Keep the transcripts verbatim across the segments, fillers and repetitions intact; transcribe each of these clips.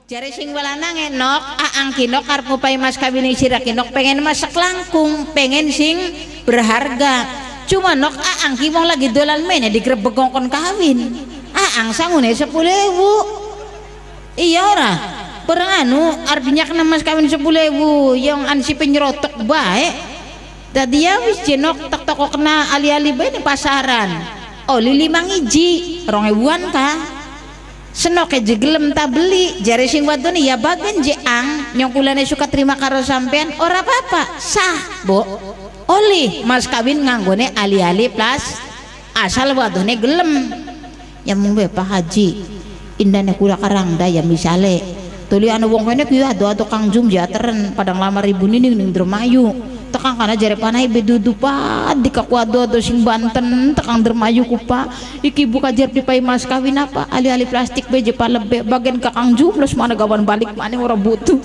Jare sing welanang enok aang kinok arep ngupai mas kawin sira kinok pengen masak langkung, pengen sing berharga. Cuma nok aang ki wong lagi dolan meneh digrebeg kongkon kawin. Aang sangune sepuluh ribu. Iya ora? Perang anu artinya kena mas kawin sepuluh ribu yang ansi penyerotok baik. Tadi ya wis jenok tak toko kena ali-ali bae di pasaran. Oh lima ngiji, rong ebuan ka. Senok aja gelem tak beli jari sing wadon ya bagian jeang nyongkulane suka terima karo sampean ora apa-apa sah bo oleh mas kawin nganggone ali-ali plus asal wadone gelem ya mung Pak Haji indane kula karangda ya misale tuli anu wong kene ki ado-ado Kang Jum jateren padang lamar ibu nining ning Dermayu tekang kana jare panai bedudu pa di kakuado ado sing Banten tekang Dermayu ku pa iki buka jar dipai mas kawin apa ali-ali plastik beje palebe bagian ka Kang Jum plus mana gawan balik mana ora butuh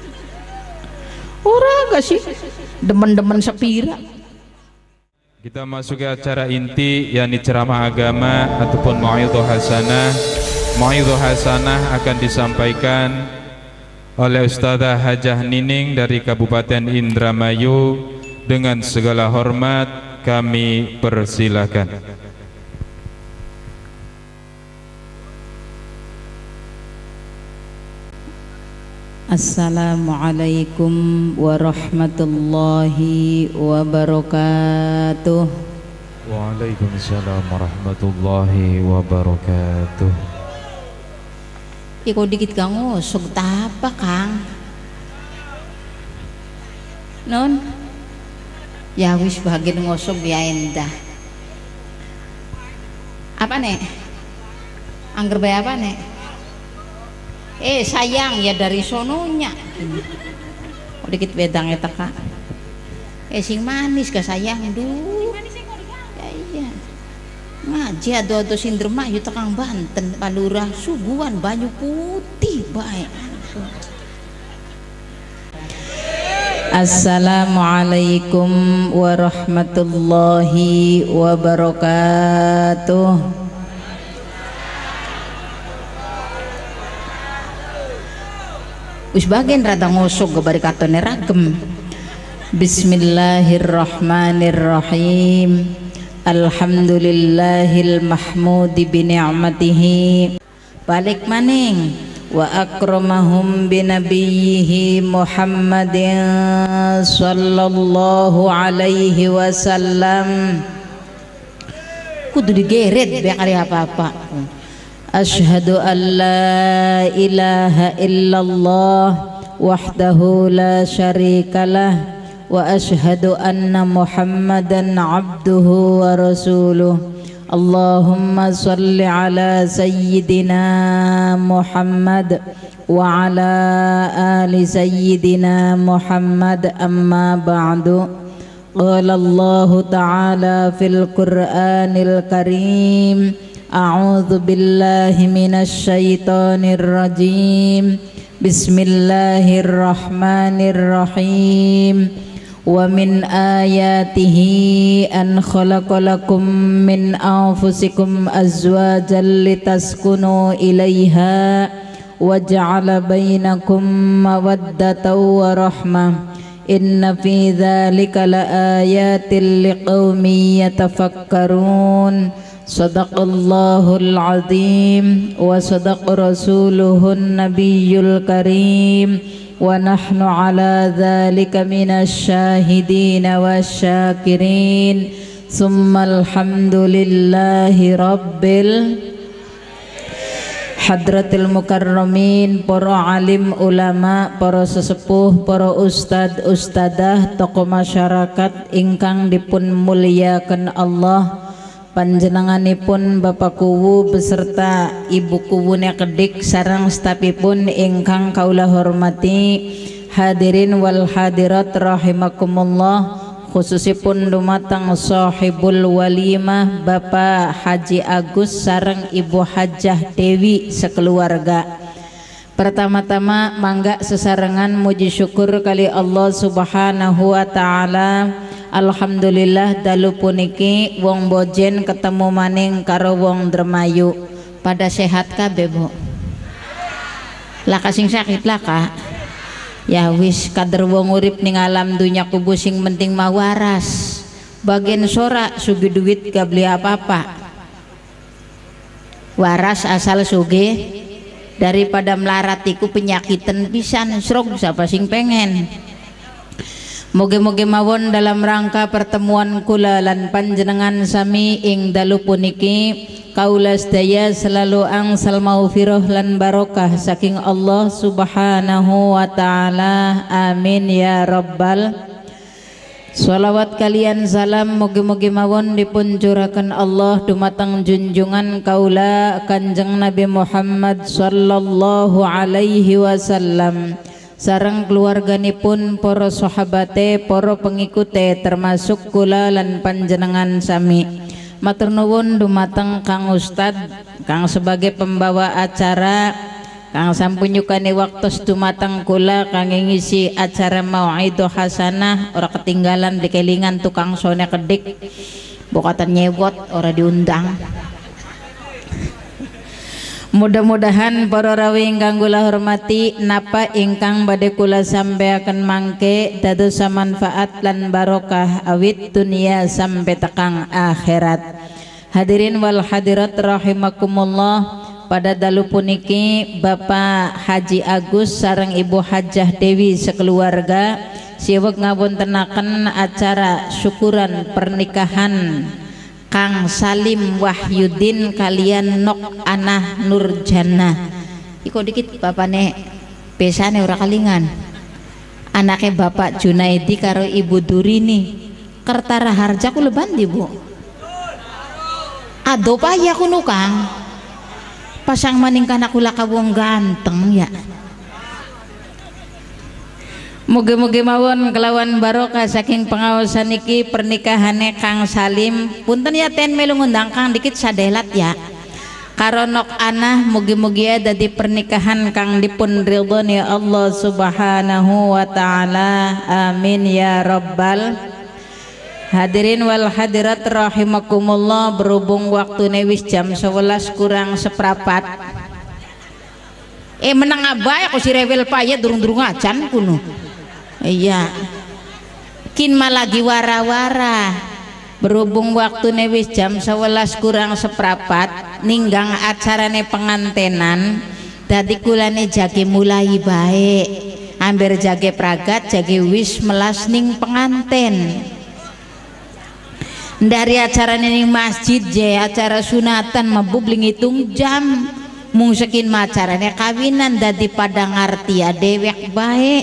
ora gak sih demen-demen sepira. Kita masuk ke acara inti yakni ceramah agama ataupun mau'idhah hasanah. Mau'idhah hasanah akan disampaikan oleh Ustazah Hajah Nining dari Kabupaten Indramayu. Dengan segala hormat kami persilakan. Assalamualaikum warahmatullahi wabarakatuh. Waalaikumsalam warahmatullahi wabarakatuh. Iko dikit kang ngosog tapa Kang non ya wis bagian ngosog ya endah apa nek angger bae apa nek eh sayang ya dari sononya oh dikit bedang eta Kak eh sing manis ka sayang duh ya iya ngaji ado-ado sing Dermayu tekang Banten Palurah suguhan banyu putih baik. Assalamualaikum warahmatullahi wabarakatuh. Wis bagian rada ngosok gebari katone ragem. Bismillahirrahmanirrahim. Alhamdulillahil mahmudi bi ni'matihi. Balik maning wa akramahum bi nabiyhi Muhammadin sallallahu alaihi wasallam. Kudu digeret be kali apa-apa. Asyhadu an la ilaha illallah wahdahu la syarikalah wa asyhadu anna Muhammadan abduhu wa rasuluh. Allahumma salli ala sayyidina Muhammad wa ala ali sayyidina Muhammad amma ba'du. Qala Allah ta'ala fil Qur'anil Karim a'udzu billahi minasy syaithanir rajim. Bismillahirrahmanirrahim. Wa min ayatihi an khalaqalakum min anfusikum azwajan litaskunu ilaiha wa ja'ala bainakum mawaddatan wa rahmah. Inna fi dzalika laayatin liqaumin yatafakkarun. Sadaqallahul azim wa sadaqa rasuluhun nabiyyul karim wa nahnu ala dzalika minasy syahidin wasyakirin. Summa alhamdulillahi rabbil hadratil mukarramin, para alim ulama, para sesepuh, para ustad ustadah, tokoh masyarakat ingkang dipun muliakan Allah. Panjenenganipun Bapak Kuwu beserta Ibu Kuwune Kedik sareng stafipun ingkang kaula hormati, hadirin wal hadirat rahimakumullah, khususipun dumateng sahibul walimah Bapak Haji Agus sareng Ibu Hajah Dewi sekeluarga. Pertama-tama mangga sesarengan muji syukur kali Allah Subhanahu wa taala. Alhamdulillah dalu puniki wong Bojen ketemu maning karo wong Dermayu. Pada sehat kabeh Bu? laka sing sakit laka ya wis kader wong urip ning alam dunya kubu sing penting mah waras bagian sora sugi duit gak beli apa-apa waras asal sugi daripada melaratiku penyakitan pisan srog siapa sing pengen moge-moge mawon dalam rangka pertemuan kula lan panjenengan sami ing dalu puniki kaula sedaya selalu angsal maghfirah lan barokah saking Allah Subhanahu wa taala amin ya rabbal sholawat kalian salam mugi-mugi mawon dipun curahaken Allah dumateng junjungan kaula Kanjeng Nabi Muhammad sallallahu alaihi wasallam sareng keluarganipun para sahabate para pengikute termasuk kula lan panjenengan sami matur nuwun dumateng Kang Ustad kang sebagai pembawa acara kang sampun nyukani waktu dumateng kula kang ngisi acara Mau'idul Hasanah ora ketinggalan di kelingan tukang sone kedik bokatan nyewot ora diundang mudah-mudahan para rawi ingkang kula hormati napa ingkang badhe kula sampaiaken mangke dados manfaat lan barokah awit dunia sampai tekang akhirat hadirin wal hadirat rahimakumullah pada dalu puniki Bapak Haji Agus sareng Ibu Hajah Dewi sekeluarga siwek ngawontenaken acara syukuran pernikahan Kang Salim Wahyudin kalian Nok Anah Nurjana iko dikit bapane pesane ora kalingan anaknya Bapak Junaidi karo Ibu Durini Kertara Harja kula bandi Bu ado paya kuno Kang pasang maning kana kula kawong ganteng ya mugi-mugi mawon kelawan barokah saking pengawasan iki pernikahannya Kang Salim punten ya ten melu ngundang Kang dikit sadelat ya karo Nok Anah mugi-mugi ada di pernikahan kang dipun ridhoni Allah Subhanahu wa taala amin ya rabbal hadirin wal hadirat rahimakumullah berhubung waktu wis jam sebelas kurang seprapat eh menang abay aku si rewel paya durung-durung acan kuno iya kin malagi wara-wara berhubung waktu wis jam sebelas kurang seprapat ninggang acarane pengantenan dadi kulane jage mulai baik hampir jage pragat jage wis melas ning penganten dari acara ini masjid je acara sunatan mabubling hitung jam mungsekin macaranya kawinan dadi pada ngarti ya dewek baik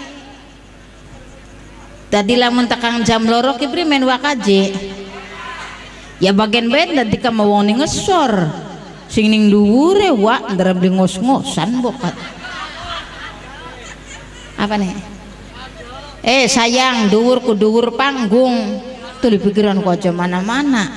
tadi lamun tekang jam loro kibri men wakaje ya bagian baik dadi ka mawong ning ngesor sing ning dhuwure wa ndara beli ngos-ngosan bokat apa nih eh sayang dhuwur ku dhuwur panggung tuli pikiran ku aja mana-mana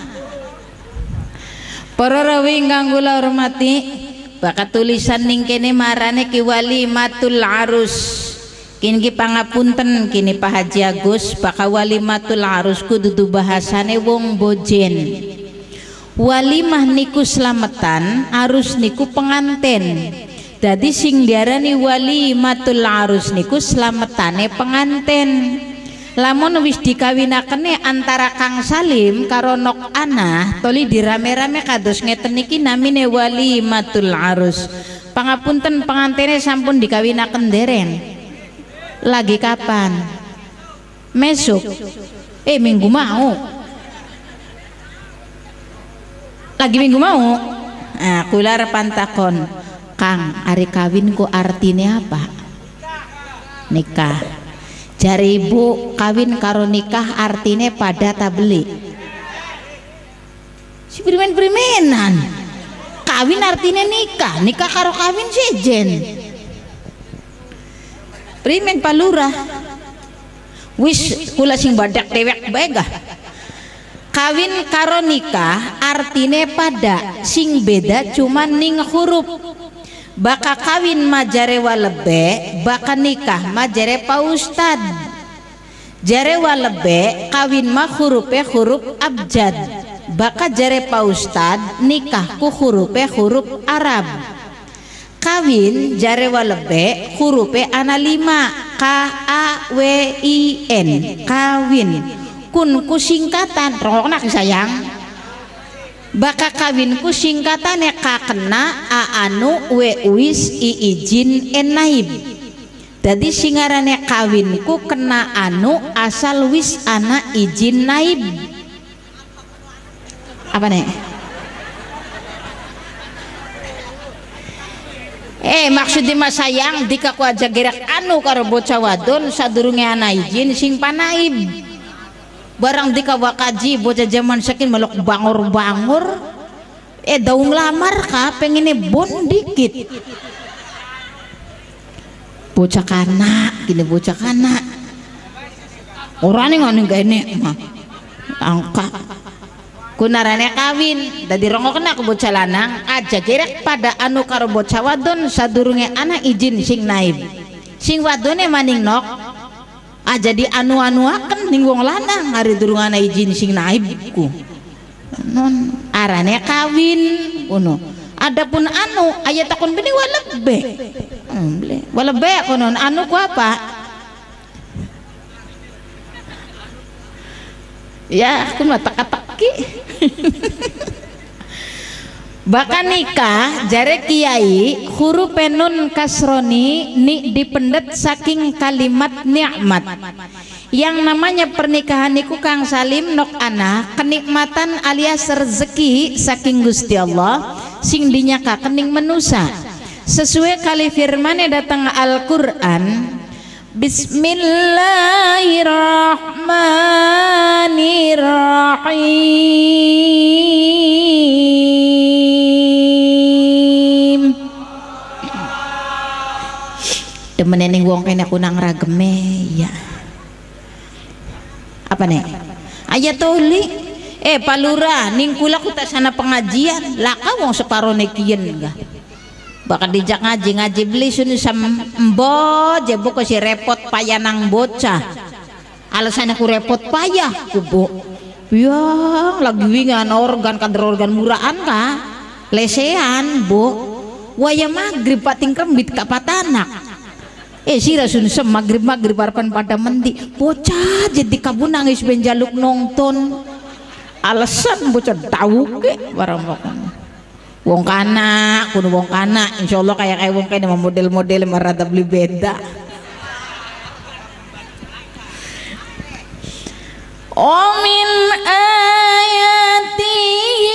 para rawi ingkang kula hormati bakat tulisan ning kene marane ki walimatul arus kini ki pangapunten kini Pak Haji Agus baka walimatul arus ku dudu bahasane wong bojen walimah niku slametan arus niku penganten dadi sing diarani walimatul arus niku slametane penganten lamun wis dikawinakene antara Kang Salim karo Nok Anah toli dirame-rame kados ngeten niki namine walimatul arus pangapunten pengantene sampun dikawinaken dereng lagi kapan mesuk eh minggu mau lagi minggu mau nah kula repan takon Kang ari kawin ku artine apa nikah jari ibu kawin karo nikah artine pada tabeli si primen-primenan kawin artine nikah nikah karo kawin sejen primen palurah wis kula sing badak dewek bae kawin karo nikah artine pada sing beda cuman ning huruf baka kawin majare walebe baka nikah majare pa ustad jare walebe kawin mah hurupe huruf abjad baka jare pa ustad nikah ku hurupe huruf Arab kawin jare walebe hurufe ana lima, K A W I N, kawin. Kun ku singkatan rokna sayang, baka kawin ku singkatane kakena a anu we uis i izin en naib. Jadi singarane kawinku kena anu asal wis ana izin naib. Apa nih? Eh maksudnya mas sayang dika ku aja gerak anu karo bocah wadon sadurunge ana izin sing panaib. Barang dika wakaji bocah zaman sakin melok bangor-bangor. Eh daung lamar ka pengene bon dikit. Bocah kana gini bocah kana. Orane ngene gene mah. Angka kunarane kawin dadi rongo kena ke bocah lanang aja gerek pada anu karo bocah wadon sadurunge ana izin sing naib. Sing wadone maning nok aja di anu-anuaken ning wong lanang hari durung ana izin sing naibku. Non arane kawin ngono. Adapun anu aya takon bini walebe. Hmm, walebe konon anu ku apa? Ya aku mah teka-teki. Bahkan nikah jare kiai huruf penun kasroni ni dipendet saking kalimat nikmat. Yang namanya pernikahan niku Kang Salim nok ana kenikmatan alias rezeki saking Gusti Allah sing dinyaka kening manusia. Sesuai kali firman datang Al-Qur'an, Bismillahirrahmanirrahim. Demen ning wong kene aku nang rageme ya. Apa nih? Ayat tuli. Eh palura ning kula ku sana pengajian, laka wong separone kiyen enggak. Bakal dijak ngaji ngaji beli suni sam embo jebo ko si repot payah nang bocah. Alasan aku repot payah kubu. Ya lagi wingan organ kader organ murahan ka lesehan bu. Waya maghrib pating kembit kapatanak. Eh sira suni sem maghrib maghrib harapan pada mendi. Bocah jadi kabun nangis benjaluk nonton. Alasan bocah tahu ke barang bakon. Wong kana, kuno wong kana, insyaallah kayak kayak wong kene model-model marada beli beda. Oh min ayati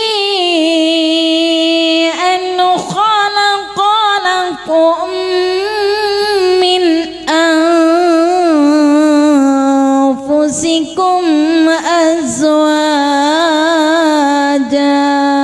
an khalaqalakum min anfusikum azwaja.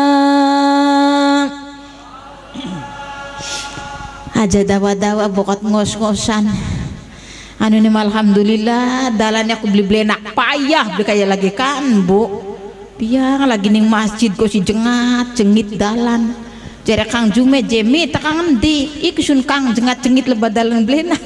Aja dawa-dawa bokot ngos-ngosan anu nih alhamdulillah dalannya aku beli belenak payah beli kayak lagi kan bu biang lagi ning masjid kok si jengat jengit dalan jere Kang Jume jemi takang endi iki sun Kang jengat jengit lebat dalan belenak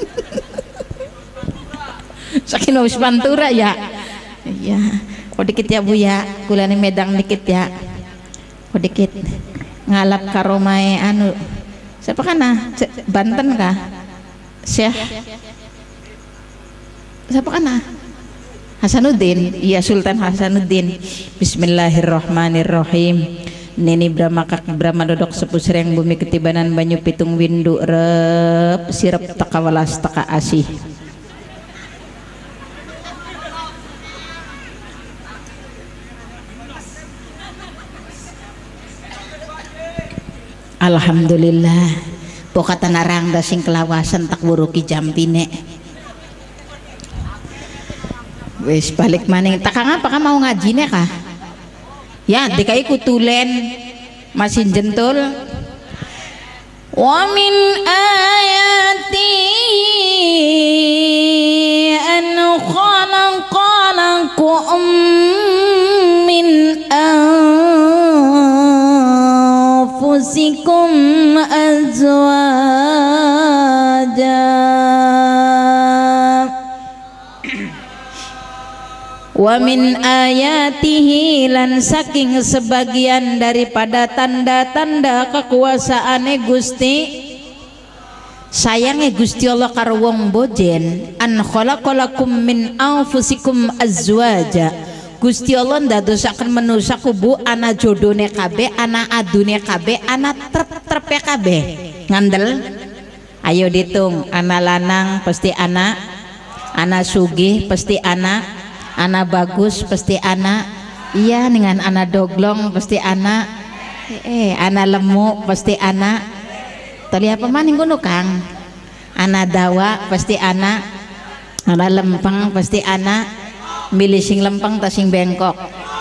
saking wis pantura ya iya kok dikit ya bu ya kula ning medang dikit ya kok dikit ngalap karomae anu siapa kana Banten kah Syekh siapa kana Hasanuddin iya Sultan Hasanuddin. Bismillahirrahmanirrahim. Nini Brahma kak Brahma dodok sepu sereng bumi ketibanan banyu pitung windu rep sirep takawalas taka asih. Alhamdulillah pokata narang da sing kelawasan tak buruki jampine wis balik maning takang apa ka mau ngajine kah ya dikai kutulen masih jentul wa min ayati an khalaqalakum min anfusikum azwaja wa min ayatihi lan saking sebagian daripada tanda-tanda kekuasaane Gusti Sayange Gusti Allah karo wong bojen, an khalaqalakum min anfusikum azwaja. Gusti Allah ndadosaken manusa kubu ana jodone kabeh, ana adune kabeh, ana trep-trepe kabeh. Ngandel. Ayo ditung, ana lanang pasti ana, ana sugih pasti ana, ana bagus pasti ana. Iya dengan ana doglong pasti ana. Eh ana lemu pasti ana. Tali apa maning ngono Kang? Ana dawa pasti ana, ana lempeng pasti ana, milih sing lempeng ta sing bengkok.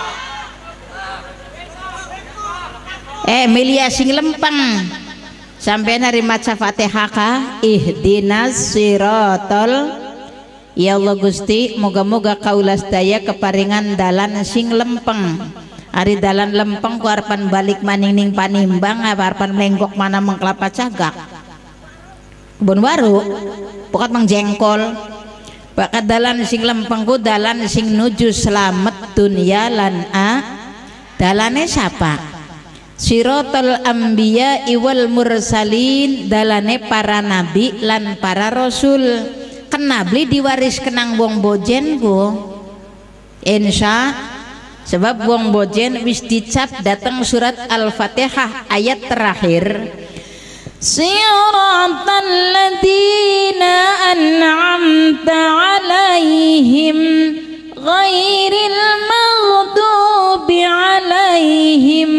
Eh milih sing lempeng. Sampai nari maca Fatihah ka ihdinas siratal. Ya Allah Gusti, moga-moga kaula sedaya keparingan dalan sing lempeng. Ari dalan lempeng ku arepan balik maning ning Panimbang apa arepan menggok mana mengkelapa cagak kebun waru pokat mengjengkol bakat dalan sing lempeng ku dalan sing nuju selamat dunia lan a dalane siapa siratal anbiya wal mursalin dalane para nabi lan para rasul kenabli diwaris kenang wong bojen ku insya sebab wong bojen wis dicap datang surat Al-Fatihah ayat terakhir siratal ladzina an'amta alaihim ghairil maghdubi alaihim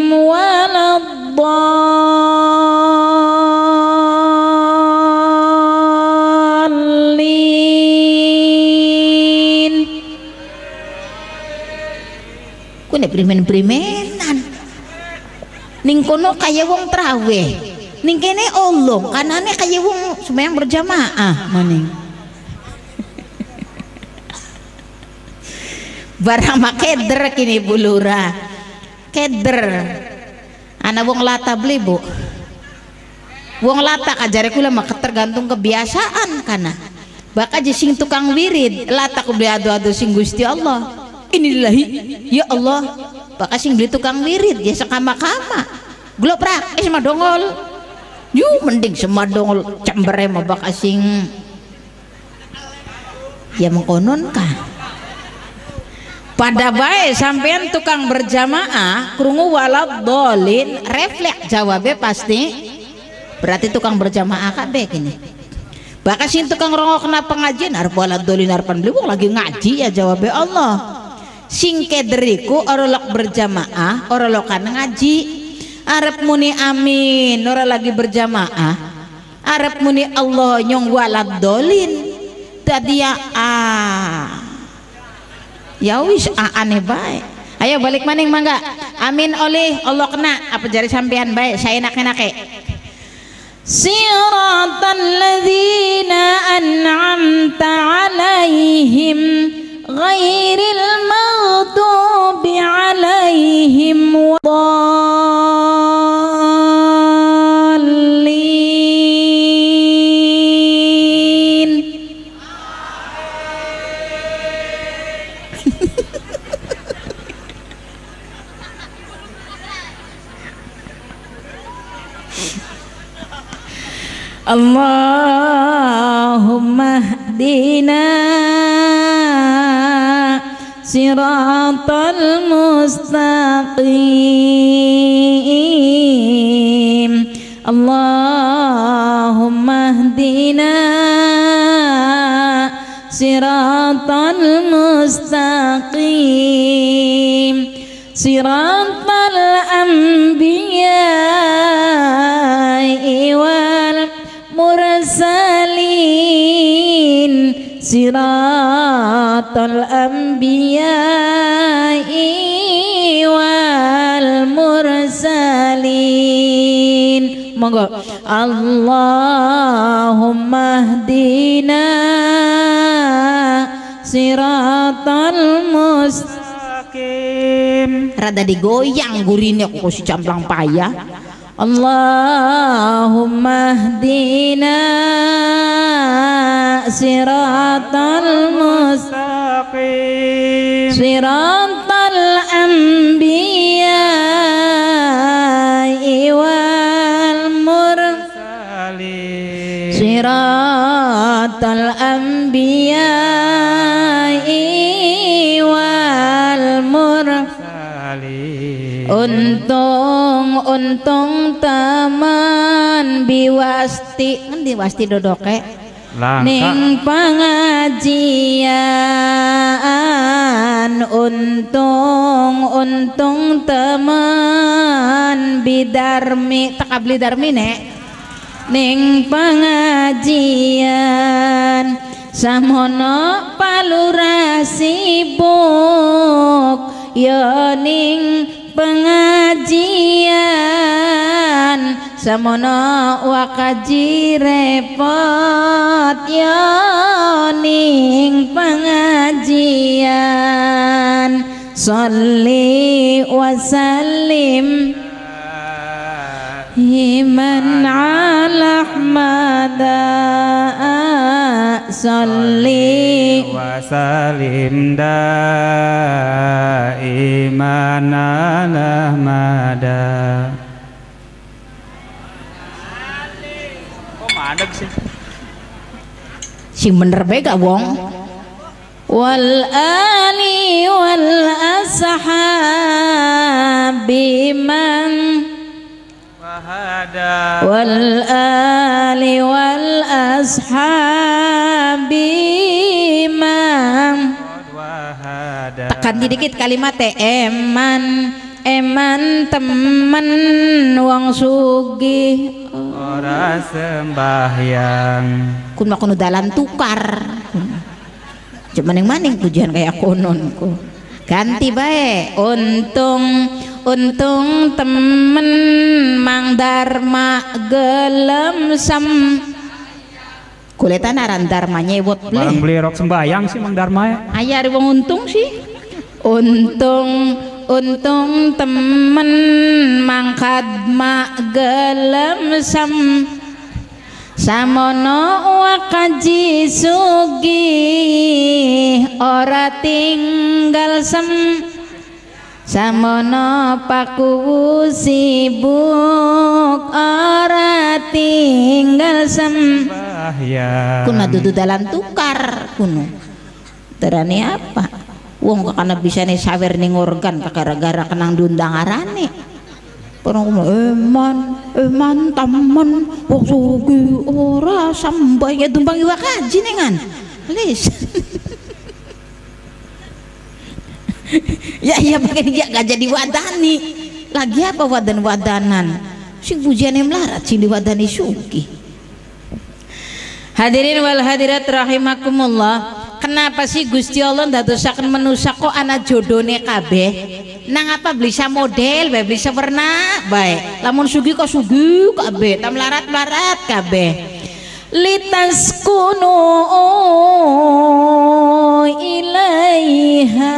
waladdallin. Kune primen-primenan ning kono kaya wong traweh ning kene olong kanane kaya wong sembahyang berjamaah maning barang makeder kini bulura keder ana wong lata beli bu wong lata kajare kula mah tergantung kebiasaan kana bakal sing tukang wirid lata ku beli adu-adu sing Gusti Allah inilahi ya Allah bakal sing beli tukang wirid ya sekama-kama gloprak eh sama dongol yu mending sama dongol cembere mah bakal sing ya mengkonon kah pada bae sampean tukang berjamaah krungu waladdallin refleks jawabnya pasti berarti tukang berjamaah kabeh gini bakal sing tukang rongok kena pengajian arep waladdallin arepan beli wong lagi ngaji ya jawabnya Allah sing kederiku orolok berjamaah orolokan ngaji arep muni amin ora lagi berjamaah arep muni Allah nyong waladdallin tadi ya ah ya wis ah, aneh baik ayo balik maning mangga amin oleh Allah kena apa jari sampean baik saya enak-enake siratal ladzina an'amta alaihim ghairil maghdubi alaihim waladdallin. Allahumma hdina siratal mustaqim Allahumma hdina siratal mustaqim siratal anbiya wal mursalin siratal anbiya'i wal mursalin monggo Allahumma hdina siratal mustaqim rada digoyang gurine kok si camplang payah Allahumma hdina siratal mustaqim siratal anbiya wal mursalin khairatal anbiya'i wal mursalin untung untung taman biwasti ngendi wasti dodoke ning pengajian untung untung teman bidarmi takabli darmi nek ning pengajian samono palura sibuk ya ning pengajian samono wakaji repot ya ning pengajian sholli wa sallim iman ala ahmada sholli wa sallim daiman ala ahmada. Kok madeg sih sing bener bae gak wong wal ali wal ashabi man wahada wal ali wal ashabi man wahada tekan dikit kalimat eman eman temen wong sugih ora sembahyang kun makono dalan tukar cuman yang maning pujian kayak konon ku ganti bae untung untung temen Mang Dharma gelem sam kuletan aran Dharma nyewot barang beli rok sembayang sih Mang Dharma ya ayah wong untung sih untung untung temen Mang Kadma gelem sam samono wakaji sugih ora tinggal sem samono paku sibuk ora tinggal sem kuna dudu dalan tukar kuno terane apa wong kakana bisa nih sawer ning organ gara-gara kenang diundang arane Parang eman, eman taman, wong sugi ora sampai ya tumpangi wakaji nengan, lis. Ya iya pakai dia gak jadi wadani, lagi apa wadan wadanan? Sing pujian yang melarat sing diwadani sugi. Hadirin wal hadirat rahimakumullah. Kenapa sih Gusti Allah ndadosaken manusia kok ana jodone kabeh? Nang apa bisa model, bae bisa warna, bae. Lamun sugi kok sugi kabeh, tam larat-larat kabeh. Litaskunu ilaiha.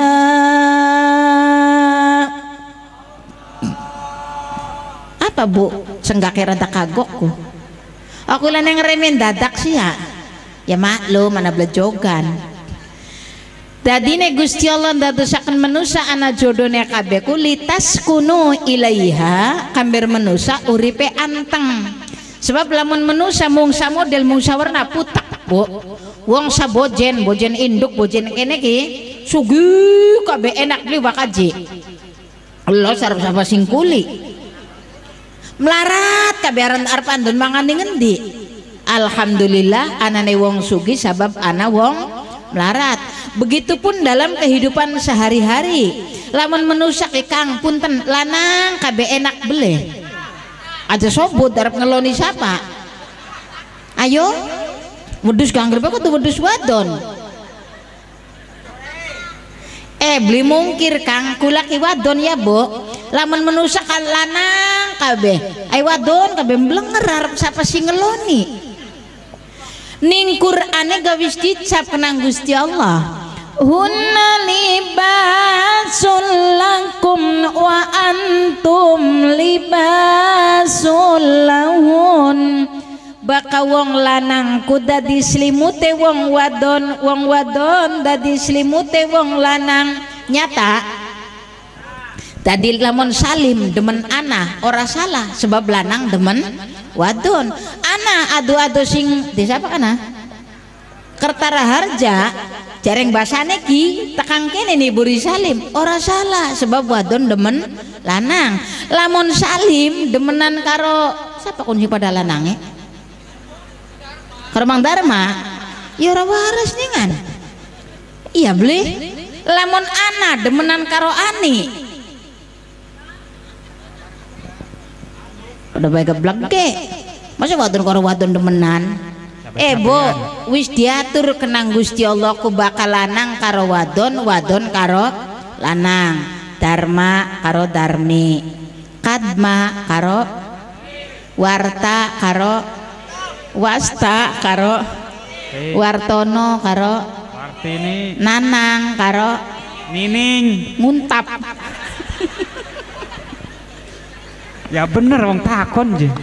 Apa Bu? Senggake rada kagokku. Aku lan yang remen dadak sih ya. Ya maklum mana blejogan. Dadine Gusti Allah ndadosaken manusia ana jodone kabeh ku litaskunu ilaiha kamber manusia uripe anteng. Sebab lamun manusia mung samodel mung sawarna putak, Bu. Wong sabojen, bojen induk, bojen kene ki sugih kabeh enak li wakaji. Allah sarep sapa sing kuli. Melarat kabeh arep andon mangan ning endi? Alhamdulillah anane wong sugih sabab ana wong melarat. Begitupun dalam kehidupan sehari-hari. Lamun manusia ke kang punten lanang kabeh enak beli. Aja sobut arep ngeloni siapa? Ayo. Wedhus kang grebe kudu wedhus wadon. Eh beli mungkir kang kula ki wadon ya, Bu. Lamun manusia kan lanang kabeh. Ai wadon kabeh mblenger arep siapa sing ngeloni. Ning Qur'ane gawis dicap kenang Gusti Allah. Hunna libasul lakum wa antum libasul lahun. Baka wong lanang ku dadi slimute wong wadon, wong wadon dadi slimute wong lanang. Nyata tadi lamun salim demen ana ora salah sebab lanang demen wadon. Ana adu-adu sing di siapa kana? Kertara harja jareng basane ki tekang kene nih Buri Salim ora salah sebab wadon demen lanang. Lamun Salim demenan karo siapa kunci pada lanange? Karo Mang Darma ya ora waras ningan. Iya beli. Lamun ana demenan karo Ani udah baik geblek ge masa wadon karo wadon demenan. Eh bo wis diatur kenang Gusti Allah ku bakal lanang karo wadon wadon karo lanang, Dharma karo Darmi, Kadma karo Warta karo Wasta karo Wartono karo Wartini, Nanang karo Nining. Muntap. Ya bener wong takon je.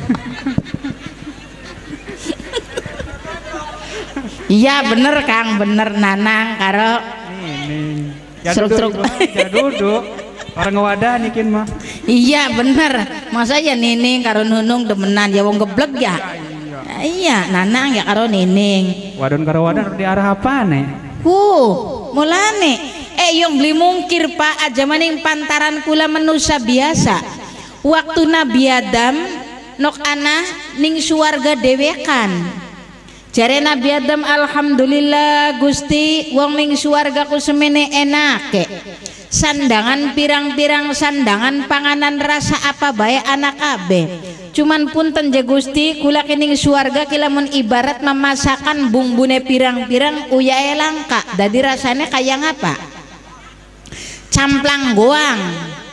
Iya bener Kang, bener Nanang karo Nining. Ya Seruk-seruk. duduk, ya duduk. Orang ngewadah nikin mah. iya bener masa ya Nining karo Nunung demenan ya wong geblek ya. Iya Nanang ya karo Nining. Wadon karo wadon di arah apa nih? Wuh mulane eh yang beli mungkir Pak aja maning pantaran kula manusia biasa waktu Nabi Adam nok ana ning suwarga dewekan jare Nabi Adam alhamdulillah Gusti wong ning suwarga ku semene enake sandangan pirang-pirang sandangan panganan rasa apa bae anak kabeh cuman punten je Gusti kula kening suwarga kilamun ibarat memasakan bumbune pirang-pirang uyae langka dadi rasane kaya ngapa camplang goang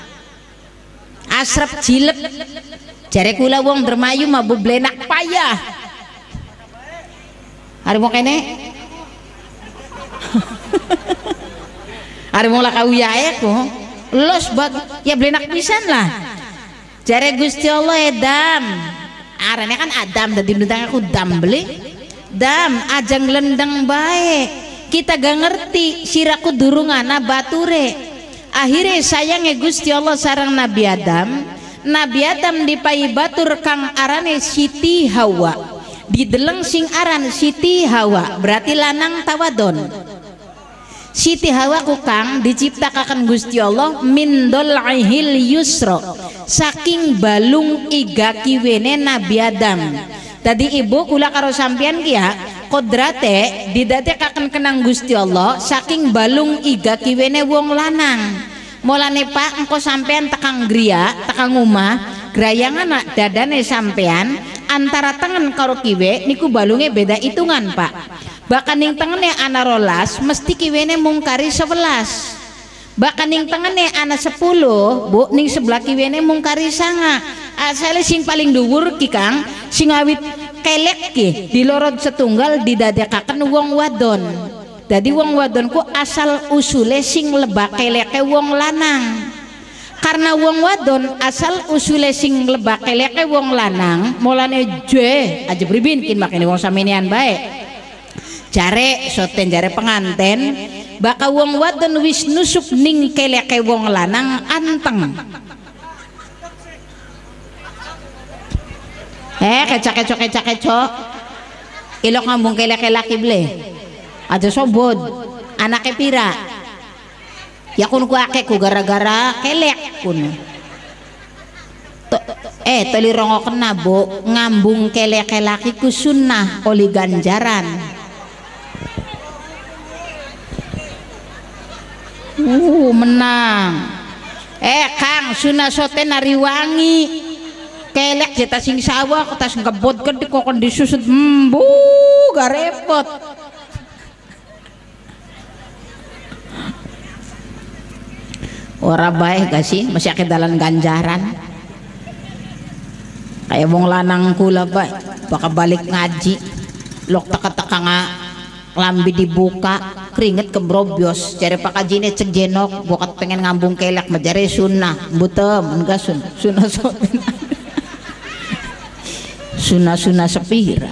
asrep jilep jare kula wong dermayu mah beblenak payah hari mau kene hari mau laka uyae ku los bag ya belenak pisan lah jare Gusti Allah edam arane kan Adam dadi ndang aku dam beli dam ajang lendang baik kita gak ngerti siraku durungana bature akhirnya sayangnya Gusti Allah sarang Nabi Adam Nabi Adam dipai batur kang arane Siti Hawa dideleng sing aran Siti Hawa berarti lanang tawadon Siti Hawa ku kang diciptakaken Gusti Allah min dol'ihil yusra saking balung iga kiwene Nabi Adam tadi ibu kula karo sampean ki ya kodrate didadekaken kenang Gusti Allah saking balung iga kiwene wong lanang mulane Pak engko sampean tekang griya tekang omah grayangan dadane sampean antara tengen karo kiwe niku balunge beda hitungan Pak bahkan ning tengene ana rolas mesti kiwene mungkari sebelas bahkan ning tengene ana sepuluh Bu ning sebelah kiwene mungkari sanga asale sing paling dhuwur ki Kang sing awit kelek ki di lorot setunggal didadekaken wong wadon dadi wong wadonku asal usule sing lebak keleke wong lanang karena wong wadon asal usule sing lebak keleke wong lanang mulane je aja pribin kin makene wong samenian bae jare soten jare penganten baka wong wadon wis nusuk ning keleke wong lanang anteng eh kecak kecok kecak kecok ilok ngambung keleke laki ble aja sobod anaknya pira ya kun ku ake ku gara-gara kelek kun eh teli rongo kena Bu ngambung keleke laki ku sunnah oli ganjaran uh menang eh Kang sunnah sote nari wangi kelek jeta sing sawah ketas ngebot gede kok disusut mbu gak repot ora baik gak sih masih akeh dalan ganjaran kayak wong lanang kula bae bakal balik ngaji lok teka-teka nga lambi dibuka keringet kebrobyos jare pakajine cek jenok bokat pengen ngambung kelek majare sunnah butem enggak sun sunnah sunnah sunnah sepira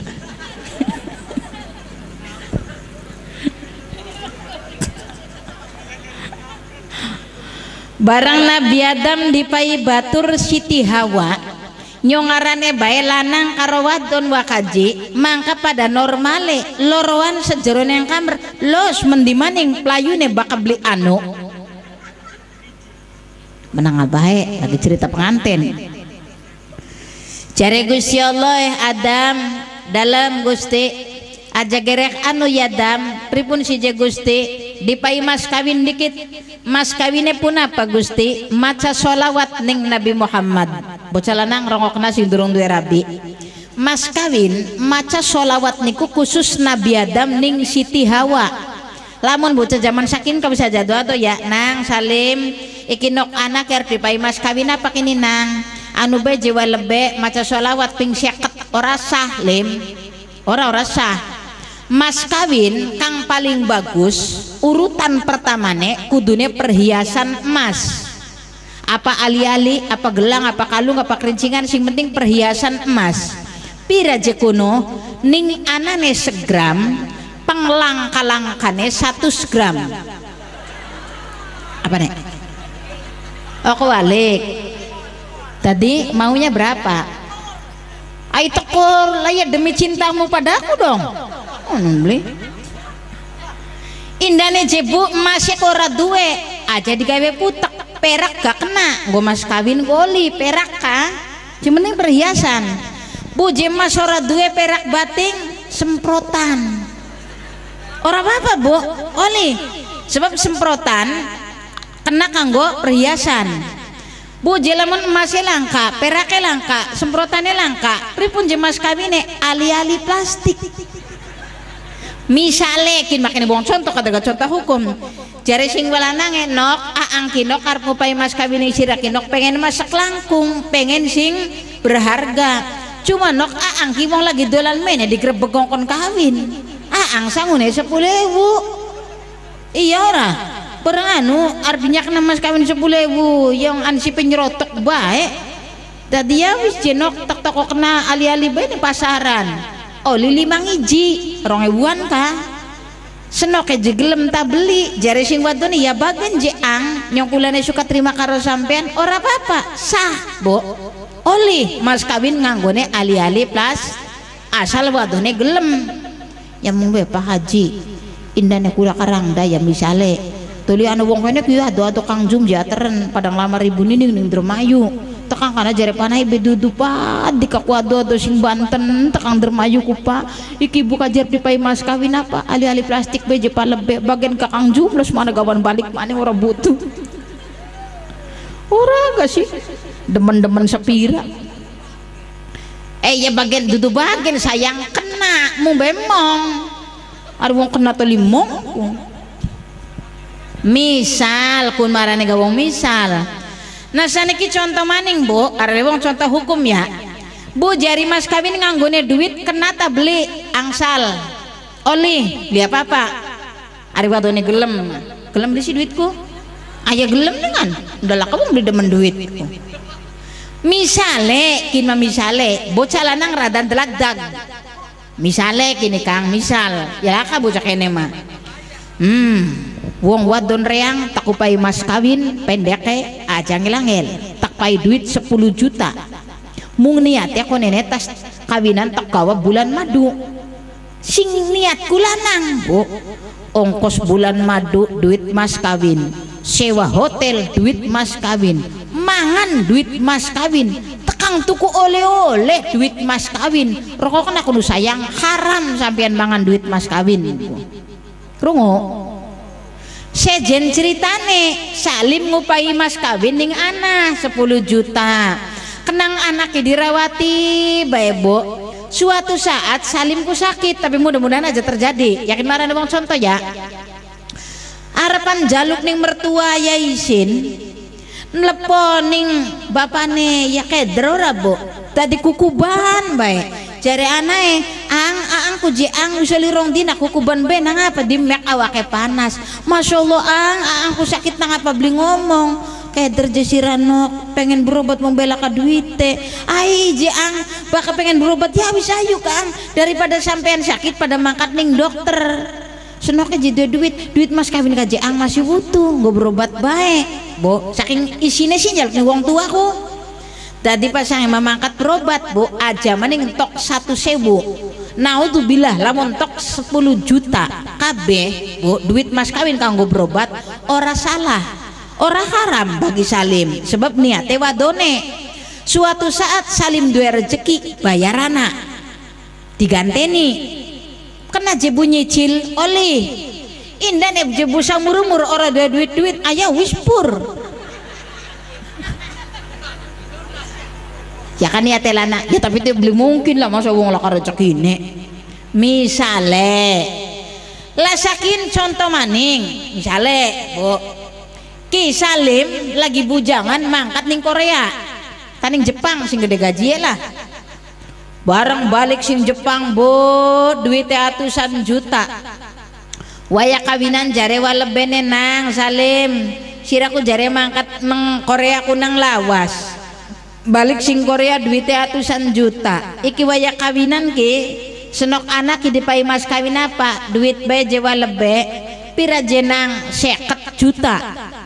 barang Nabi Adam dipai batur Siti Hawa nyongarane bae lanang karo wadon wakaji mangka pada normale loroan sejerone kamar los mendimaning playune bakal beli anu menang bae lagi cerita pengantin jare Gusti Allah Adam dalam Gusti aja gerek anu yadam pripun si je Gusti dipai mas kawin dikit mas kawine pun apa Gusti maca sholawat ning Nabi Muhammad bocah lanang rongokna sing durung duwe rabi mas kawin maca sholawat niku khusus Nabi Adam ning Siti Hawa lamun bocah zaman saking ka bisa jadu atau ya nang Salim iki nok anak ker dipai mas kawin apa kini nang anu bae jiwa lebe maca sholawat ping seket ora sah lim ora ora sah mas kawin kang paling bagus urutan pertamane kudune perhiasan emas apa ali-ali apa gelang apa kalung apa kerincingan sing penting perhiasan emas pira je kuno ning anane segram penglangkalangkane satu gram apa nih oh kebalik tadi maunya berapa ai tekor layar demi cintamu padaku dong oh beli indane jebu masih ora duwe aja digawe putek perak gak kena gue mas kawin goli perak ka cuman perhiasan bu jemas ora duwe perak bating semprotan ora apa-apa bu oli sebab semprotan kena kanggo perhiasan bu jelamun emasnya langka peraknya langka semprotannya langka pripun jemas kawine ali-ali plastik misale kin makanya buang contoh kata contoh hukum jari sing welanang enok aang kinok arep upai mas kawin sira kinok pengen masak langkung pengen sing berharga cuma nok aang kimong lagi dolan main di grebeg kongkon kawin aang sangune sepuluh ribu iya ora perang anu artinya kena mas kawin sepuluh ribu yang ansi penyerotok baik tadi ya wis jenok tak toko kena ali-ali bae di pasaran oli lima ngiji rong ebuan ka senok aja gelem tak beli jari sing wadon ya bagian jeang nyongkulane suka terima karo sampean ora apa-apa sah bo oli mas kawin nganggone ali-ali plus asal wadone gelem ya mung be Pak Haji indane kula karangda ya misale tuli anu wong kene ki ado-ado Kang Jum jateren padang lamar ribu nining ning Dermayu tekang kana jare panai bedudu pa di kakuado do sing Banten tekang Dermayu ku pa iki buka jar dipai mas kawin apa ali-ali plastik beje pa lebe bagian ka Kang Jumlos mana gawan balik mana ora butuh ora gak sih demen-demen sepira eh ya bagian dudu bagian sayang kena mau bemong ada wong kena to limong misal kun marane gawong misal nah saniki contoh maning bu karena wong contoh hukum ya bu jari mas kawin nganggone duit kena tak beli angsal oli beli apa apa ari wadone gelem gelem beli si duitku ayah gelem dengan udah lah kamu beli demen duitku misale kini misale bocah lanang radan teladag misale kini Kang misal ya lah bocah kene mah hmm wong wadon reang tak upai mas kawin pendeke aja ngilangil tak pai duit sepuluh juta mung niat ya ko nenetas kawinan tak kawa bulan madu sing niat kulanang bu ongkos bulan madu duit mas kawin sewa hotel duit mas kawin mangan duit mas kawin tekang tuku oleh-oleh duit mas kawin rokok kan aku nu sayang haram sampean mangan duit mas kawin krungu sejen ceritane Salim ngupai mas kawin ning anak sepuluh juta kenang anaknya dirawati bae bo suatu saat Salimku sakit tapi mudah-mudahan aja terjadi yakin marah wong contoh ya arepan jaluk ning mertua ya isin nelepon ning bapane ya kedro ora bo tadi kukuban bae jare anae ang aang kuji ang usali rong dina kukuban be nang apa di mek awake panas masyaallah ang aang ku sakit nang apa beli ngomong keder jesirano pengen berobat membela ka duit teh ai je ang baka pengen berobat ya wis ayo Kang daripada sampean sakit pada mangkat ning dokter senoknya jadi duit duit mas kawin ka je ang masih butuh nggo berobat bae bo saking isine sih jaluk ning wong tuaku tadi pas yang memangkat berobat bu aja maning tok satu sewu naudzubillah lamun tok sepuluh juta kabeh bu duit mas kawin kanggo berobat ora salah ora haram bagi Salim sebab niate wadone suatu saat Salim duwe rezeki bayarana diganteni kena jebu nyicil oleh indah nih jebu samurumur ora duwe duit-duit ayah wispur ya kan ya telana ya tapi itu belum mungkin lah masa wong lakar rezeki ini misale lasakin contoh maning misale bu Ki Salim lagi bujangan mangkat ning Korea taning Jepang sing gede gaji lah bareng balik sing Jepang bu duitnya atusan juta waya kawinan jare walebene nang Salim siraku jare mangkat nang Korea ku nang lawas balik sing Korea duitnya atusan juta iki waya kawinan ki senok anak ki dipai mas kawin apa duit bae jewa lebe pira jenang seket juta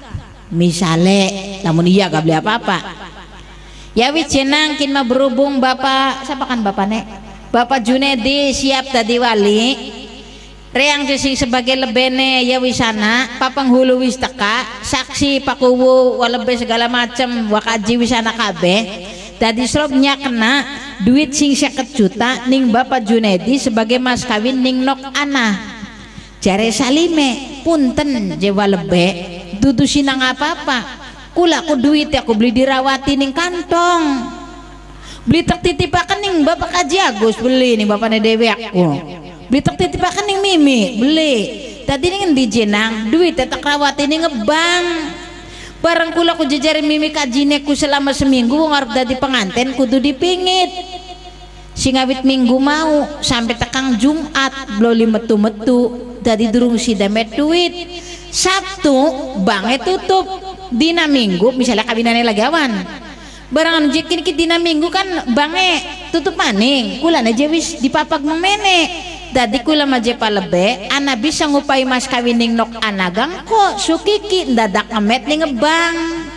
misale namun iya gak beli apa-apa ya wis jenang kin mah berhubung bapak siapa kan bapaknya Bapak Junedi siap tadi wali reang sing sebagai lebene ya wisana papenghulu wis teka saksi pakuwu walebe segala macem wakaji wisana kabeh tadi slobnya kena duit sing seket juta ning Bapak Junedi sebagai mas kawin ning nok ana jare Salime punten jewa lebe dudu sinang apa-apa kula ku duit aku beli dirawati ning kantong beli tak titipakan ning Bapak Kaji Agus beli ning bapaknya Dewi aku beli tak titipakan ning Mimi beli tadi ning di jenang duit tak rawati ning ngebang bareng kula ku jejarin Mimi kajine ku selama seminggu ngarep dadi penganten kudu dipingit singawit minggu mau sampai tekang Jumat bloli metu-metu dadi durung sida met duit Sabtu bange tutup dina minggu misalnya kawinannya lagi awan barangan jekin ki dina minggu kan bange tutup maning kula aja wis dipapag memene dadi kula maje palebe ana bisa ngupai mas kawining nok anagang kok sukiki dadak ngemet ning ngebang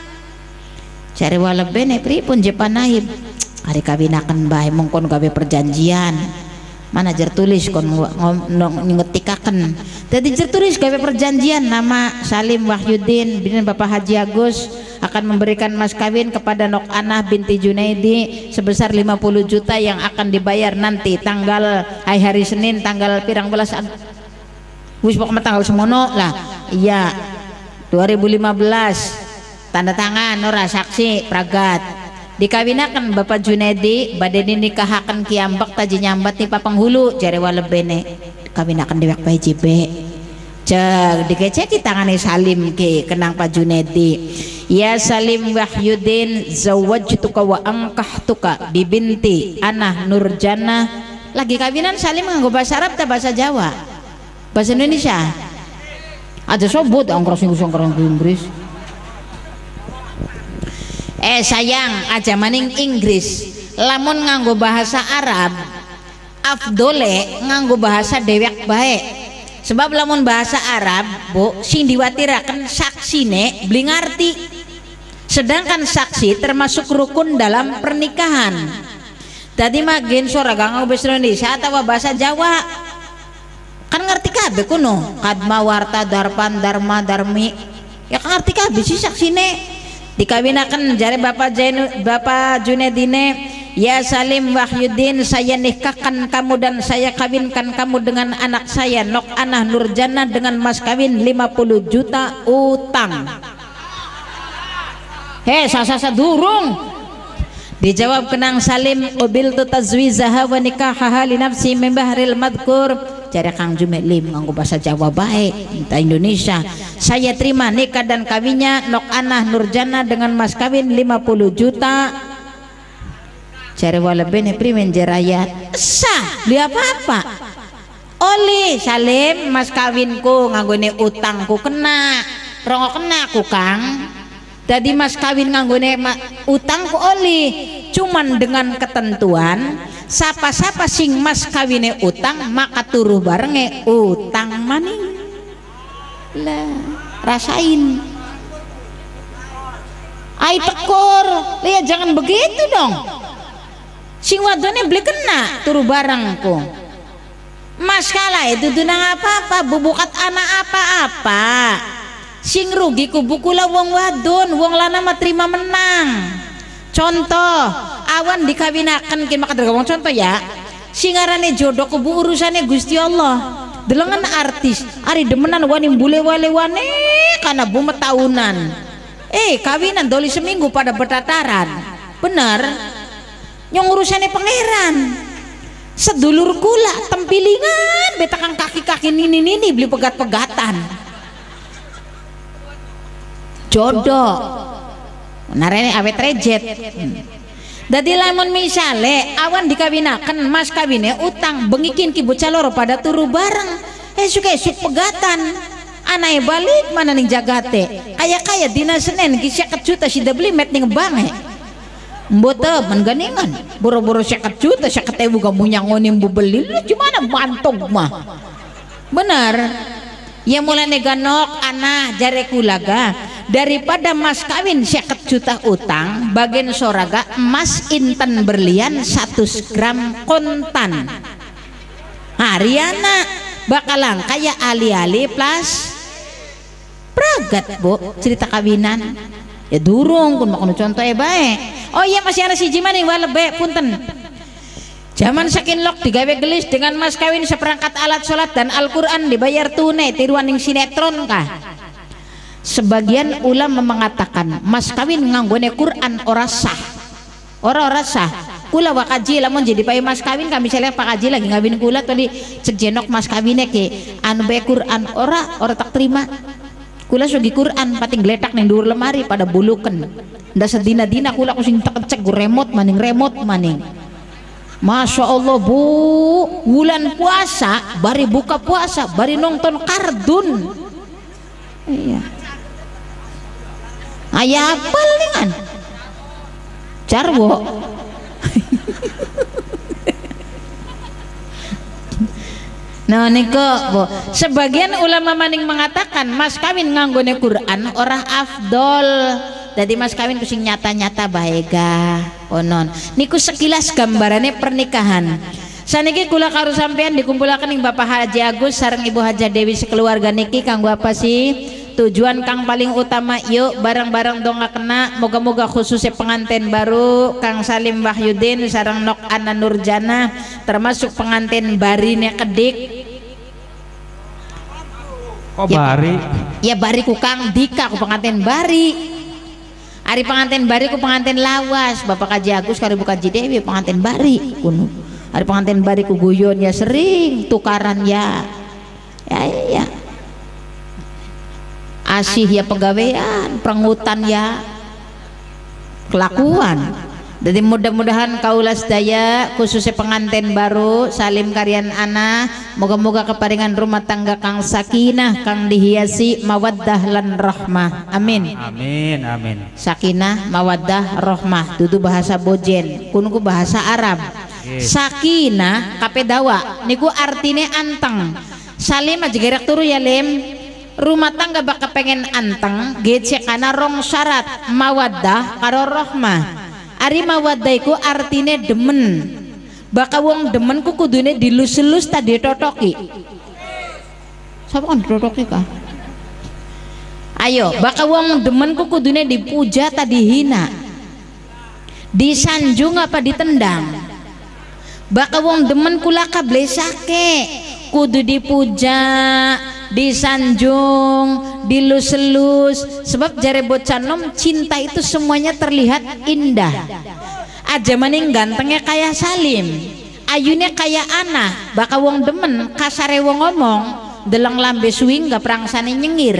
cari walebe ne pripun je panahib hari kawinaken bae mongkon gawe perjanjian mana jer tulis kon ngetikaken jadi jer tulis gawe perjanjian nama Salim Wahyudin bin Bapak Haji Agus akan memberikan mas kawin kepada Nok Anah binti Junaidi sebesar lima puluh juta yang akan dibayar nanti tanggal hari, hari Senin tanggal pirang belas wis pokoknya tanggal semono lah iya dua ribu lima belas tanda tangan ora saksi pragat dikawinakan Bapak Junedi badeni nikahakan kiambak taji nyambat nih papenghulu jare walebene kawinakan dewek bae jibe cek dikeceki tangane Salim ke kenang Pak Junedi ya Salim Wahyudin zawajtuka wa angkahtuka bibinti Anah Nurjana lagi kawinan Salim nganggo bahasa Arab ta bahasa Jawa bahasa Indonesia ada sobut angkro sing sangkron Inggris eh sayang aja maning Inggris lamun nganggo bahasa Arab afdole nganggo bahasa dewek baik sebab lamun bahasa Arab bu sing diwatiraken saksine beli ngarti sedangkan saksi termasuk rukun dalam pernikahan tadi mah gen sora nganggo bahasa Indonesia atau bahasa Jawa kan ngerti kabeh kuno kadma warta darpan darma darmi ya kan ngerti kabeh si saksine dikawinakan jare Bapak Jainu, Bapak Junedine ya Salim Wahyudin saya nikahkan kamu dan saya kawinkan kamu dengan anak saya Nok Anah Nurjana dengan mas kawin lima puluh juta utang heh sasa-sasa durung dijawab kenang Salim ubil tu tazwizaha wa nikahaha li nafsi min bahril madkur jare Kang Jumelim nganggo bahasa Jawa baik minta Indonesia saya terima nikah dan kawinnya Nok Anah Nurjana dengan mas kawin lima puluh juta jare walebene primen jerayat sah beli apa-apa oli Salim mas kawinku nganggone utangku kena rongo kena ku Kang jadi mas kawin nganggone utangku oli cuman dengan ketentuan sapa-sapa sing mas kawine utang maka turuh barenge utang maning lah rasain Ai tekor, lihat jangan begitu dong. Sing wadone beli kena turu barangku. Mas kala itu dunang apa-apa, bubukat anak apa-apa. Sing rugi ku bukula wong wadon, wong lana mah terima menang. Contoh, awan dikawinakan kin maka wong contoh ya. Singarane jodoh ku bu urusane Gusti Allah. Delengan artis, ari demenan wani bule wale wane karena bumet tahunan. Eh kawinan doli seminggu pada bertataran. Bener. Yang urusannya pangeran. Sedulur kula tempilingan betakang kaki-kaki nini-nini beli pegat-pegatan. Jodoh. Narene awet rejet. Dadi lamun misale awan dikawinaken mas kawine utang bengikin ki bocah loro pada turu bareng. Esuk-esuk pegatan. Anake balik mana ning jagate. Kaya-kaya dina Senin ki seket juta sida beli met ning bange. Mbote mengganingan boro-boro seket juta seket ewu kamu nyangonim bubeli gimana mantog mah bener ya mulane ganok anak jare kulaga daripada mas kawin seket juta utang bagian soraga emas inten berlian satu gram kontan hariana bakalan kayak ali-ali plus pragat bu cerita kawinan ya durung kun makono contoh e bae. Oh iya masih ada siji maning walebe punten. Zaman sakinlok digawe gelis dengan mas kawin seperangkat alat sholat dan Al-Qur'an dibayar tunai tiruaning sinetron kah. Sebagian ulama mengatakan mas kawin nganggone Quran ora sah. Ora ora sah. Kula wakaji lamun jadi pae mas kawin kami selek Pak Haji lagi ngawin kula tadi cek jenok mas kawine ke anu bae Quran ora ora tak terima. Kula sugi Quran pati gletak ning dhuwur lemari pada buluken. Nda sedina-dina kula kusing tekecek gu remote maning remote maning. Masya Allah bu, bulan puasa bari buka puasa bari nonton kardun. Iya. Aya apal ningan. Jarwo. Nah niko bo. Sebagian ulama maning mengatakan mas kawin nganggone Quran ora afdol. Jadi mas kawin kusing nyata-nyata baega onon. Niku sekilas gambarannya pernikahan. Saniki kula karo sampean dikumpulaken ning Bapak Haji Agus sareng Ibu Haja Dewi sekeluarga niki kanggo apa sih? Tujuan kang paling utama yuk bareng-bareng dongak kena moga-moga khususnya pengantin baru Kang Salim Wahyudin sareng Nok Ana Nurjana termasuk pengantin barine kedik. Oh bari. Ya, ya bari ku Kang Dika ku pengantin bari. Ari pengantin bari ku pengantin lawas Bapak Haji Agus karo Ibu Haji Dewi pengantin bari kuno. Ari pengantin bari ku guyon ya sering tukaran ya. Ya ya. Asih ya pegawaian, perengutan ya kelakuan. Jadi mudah-mudahan kaulah sedaya khususnya pengantin baru salim karyan ana moga-moga keparingan rumah tangga kang sakinah kang dihiasi mawaddah lan rahmah. Amin. Amin amin. Sakinah mawaddah rahmah dudu bahasa bojen kunuku bahasa Arab. Sakinah kapedawa niku artine anteng. Salim aja gerak turu ya lem. Rumah tangga baka pengen anteng gece kana rong syarat mawaddah karo rahmah. Ari mawaddah iku artine demen. Baka wong demen ku kudune dilus-lus tadi totoki. Sapa kan totoki kah? Ayo, baka wong demen ku kudune dipuja tadi hina. Disanjung apa ditendang. Baka wong demen kula kablesake kudu dipuja disanjung, dilus-lus sebab jare bocah nom cinta itu semuanya terlihat indah aja maning gantengnya kayak Salim ayunya kayak Ana baka wong demen kasare wong ngomong delang lambe suwing gak perangsane nyengir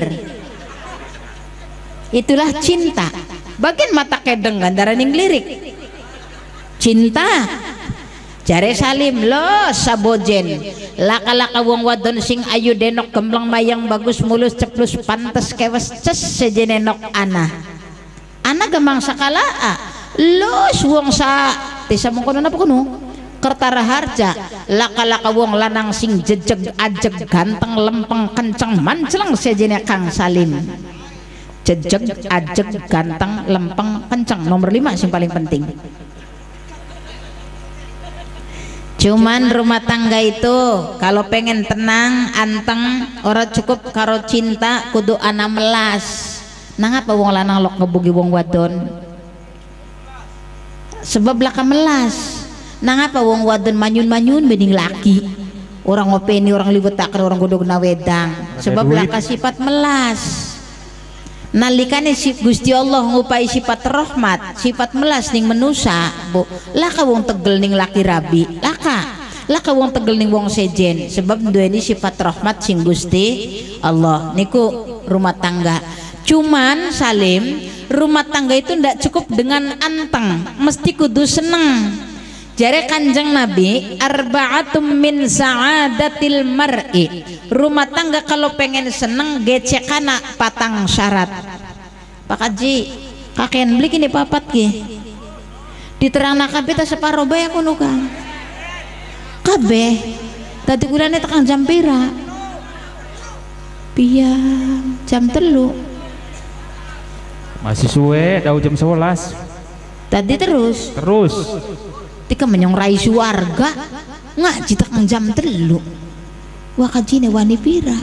itulah cinta bagian mata kedeng gandaran yang lirik cinta jare Salim lo sabojen laka-laka wong wadon sing ayu denok gemblang mayang bagus mulus ceplus pantes kewas ces sejene nok ana ana gemang sakalaa los wong sa tisa mengkono napa kuno kertara harja laka-laka wong lanang sing jejeg ajeg ganteng lempeng kenceng manceleng sejene Kang Salim jejeg, ajeg, ganteng, lempeng, kenceng. Nomor lima sing paling penting. Cuman rumah tangga itu kalau pengen tenang, anteng, ora cukup karo cinta, kudu ana melas. Nang apa wong lanang lok ngebugi wong wadon? Sebab laka melas. Nang apa wong wadon manyun-manyun bening laki. Orang ngopeni, orang liwet takar, orang godog na wedang. Sebab laka sifat melas. Nalikane si Gusti Allah ngupai sifat rahmat, sifat melas ning menusa, Bu. Laka wong tegel ning laki rabi, laka. Laka wong tegel ning wong sejen, sebab duweni sifat rahmat sing Gusti Allah. Niku rumah tangga. Cuman Salim, rumah tangga itu ndak cukup dengan anteng, mesti kudu seneng. Jare Kanjeng Nabi, arba'atum min sa'adatil mar'i. Rumah tangga kalau pengen seneng gecekana patang syarat. Pak Haji, kakean beli kini papat ge. Diterangna kabeh ta separo bae kono Kang. Kabeh tadi kulane tekan jam pira? Piang jam telu. Masih suwe, dah jam sebelas. Tadi terus. Terus. Tika menyong rai warga nggak cita kang jam telu. Wah kajine wani pira.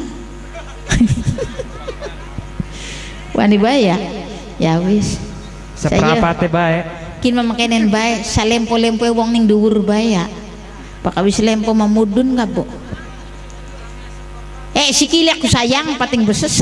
Wani bae ya. Ya wis. Seperapate bae. Kin mamakenen bae, salempo-lempo wong ning dhuwur bae ya. Pakawis lempo mamudun nggak Bu? Eh sikili aku sayang pating beseset.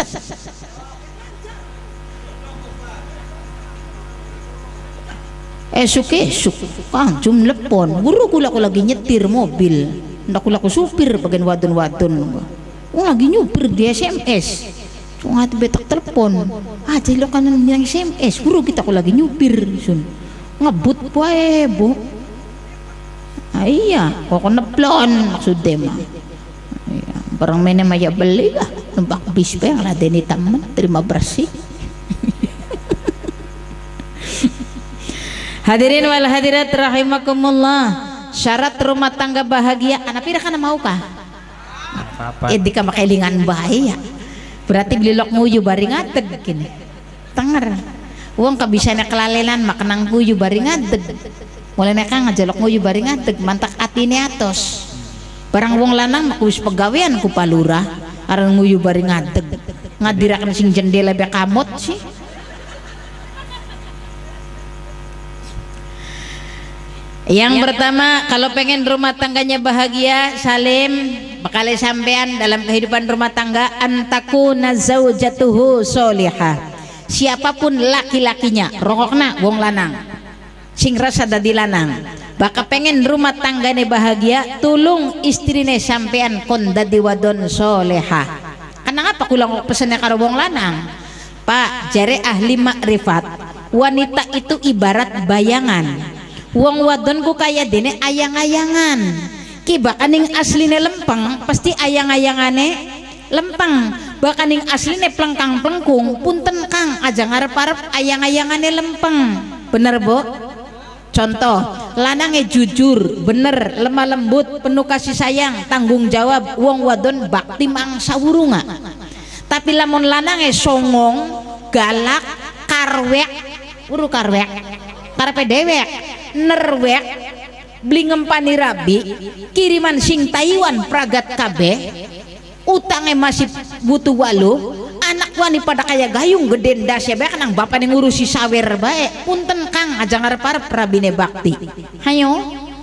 Esok esok kang cum lepon guru kula aku lagi nyetir mobil ndak kula aku supir bagian wadon-wadon oh lagi nyupir di S M S cuma hati betak telepon aja lo kan yang S M S guru kita aku lagi nyupir sun ngebut poe Bu. Ah, iya kok neplon maksudnya mah iya, barang mana maya beli lah numpak bis pe yang ada ni taman terima bersih. Hadirin wal hadirat rahimakumullah. Syarat rumah tangga bahagia anak pira kana mau kah? Eh dika makelingan bae ya. Berarti blilok nguyu bari ngadeg kini. Tenger. Wong kabisana kelalenan makenang nguyu bari ngadeg. Mulane kang ngajalok nguyu bari ngadeg mantak atine atos. Barang wong lanang maku wis pegawean ku palurah aran nguyu bari ngadeg. Ngadiraken sing jendela be kamot sih. Yang pertama, kalau pengen rumah tangganya bahagia, Salim, bakal sampean dalam kehidupan rumah tangga antakuna zaujatuhu solihah. Siapapun laki-lakinya, rongokna wong lanang, sing rasa dadi lanang, bakal pengen rumah tangganya bahagia, tulung istrine sampean kon dadi wadon solehah. Kenapa kulang pesennya karo wong lanang? Pak, jare ahli makrifat, wanita itu ibarat bayangan. Wong wadon ku kaya dene ayang-ayangan. Ki bakaning asline lempeng pasti ayang-ayangane lempeng. Bakaning asline plengkang plengkung punten Kang aja ngarep-arep ayang-ayangane lempeng. Bener Bu? Contoh, lanange jujur, bener, lemah lembut, penuh kasih sayang, tanggung jawab, wong wadon bakti mangsa wurunga. Tapi lamun lanange songong, galak, karwek, wuru karwek, karepe dewek, nerwek, blingem panirabi, kiriman sing Taiwan pragat kabeh, utangnya masih butuh walu, anak wani pada kaya gayung geden dasya bae nang bapak ning ngurusi sawer bae, punten Kang aja ngarep-arep rabine bakti. Hayo.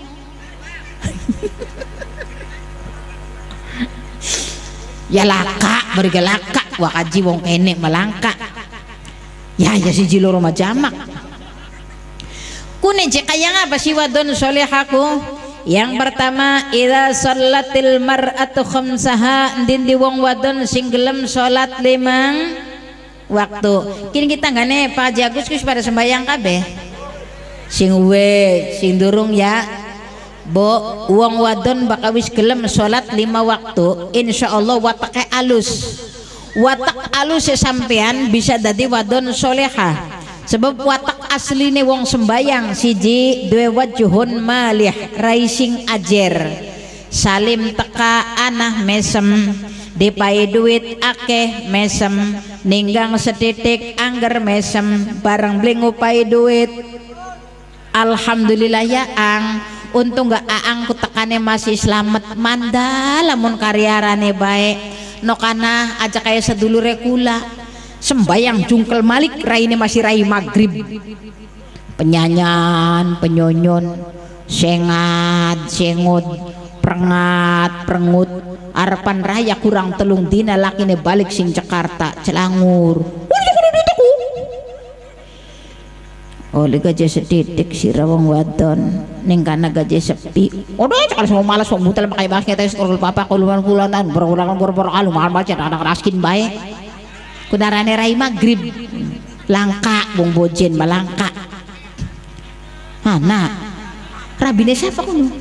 Ya laka, bari laka, wakaji wong kene malangka. Ya ya siji loro mah jamak. Kune cek kaya apa si wadon solehaku? Yang pertama, idza shallatil mar'atu khamsaha, ndin di wong wadon sing gelem salat limang waktu. Kini kita nggane Pak Jagus kus pada sembayang kabeh. Sing we, sing durung ya. Bo wong wadon bakal wis gelem salat lima waktu, insyaallah watake alus. Watak alus sampean bisa dadi wadon solehah. Sebab watak asline wong sembayang siji duwe wajuhun malih raising ajer. Salim teka anah mesem dipai duit akeh mesem ninggang setitik angger mesem bareng bling upai duit. Alhamdulillah ya ang untung gak aang kutekane masih selamat manda lamun karyarane baik no kana aja kayak sedulure kula sembayang jungkel malik raine masih rai maghrib penyanyan penyonyon sengat sengut prengat prengut arepan raya kurang telung dina lakine balik sing Jakarta celangur oleh gaji sedidik si rawang wadon ning kana gaji sepi odoh cakal semua malas mau mutal pakai basket tes kurul papa kuluman kulanan berulang berulang kalu mahal baca anak raskin baik kudarane rai maghrib langka bung bojen malangka nah rabine siapa kuno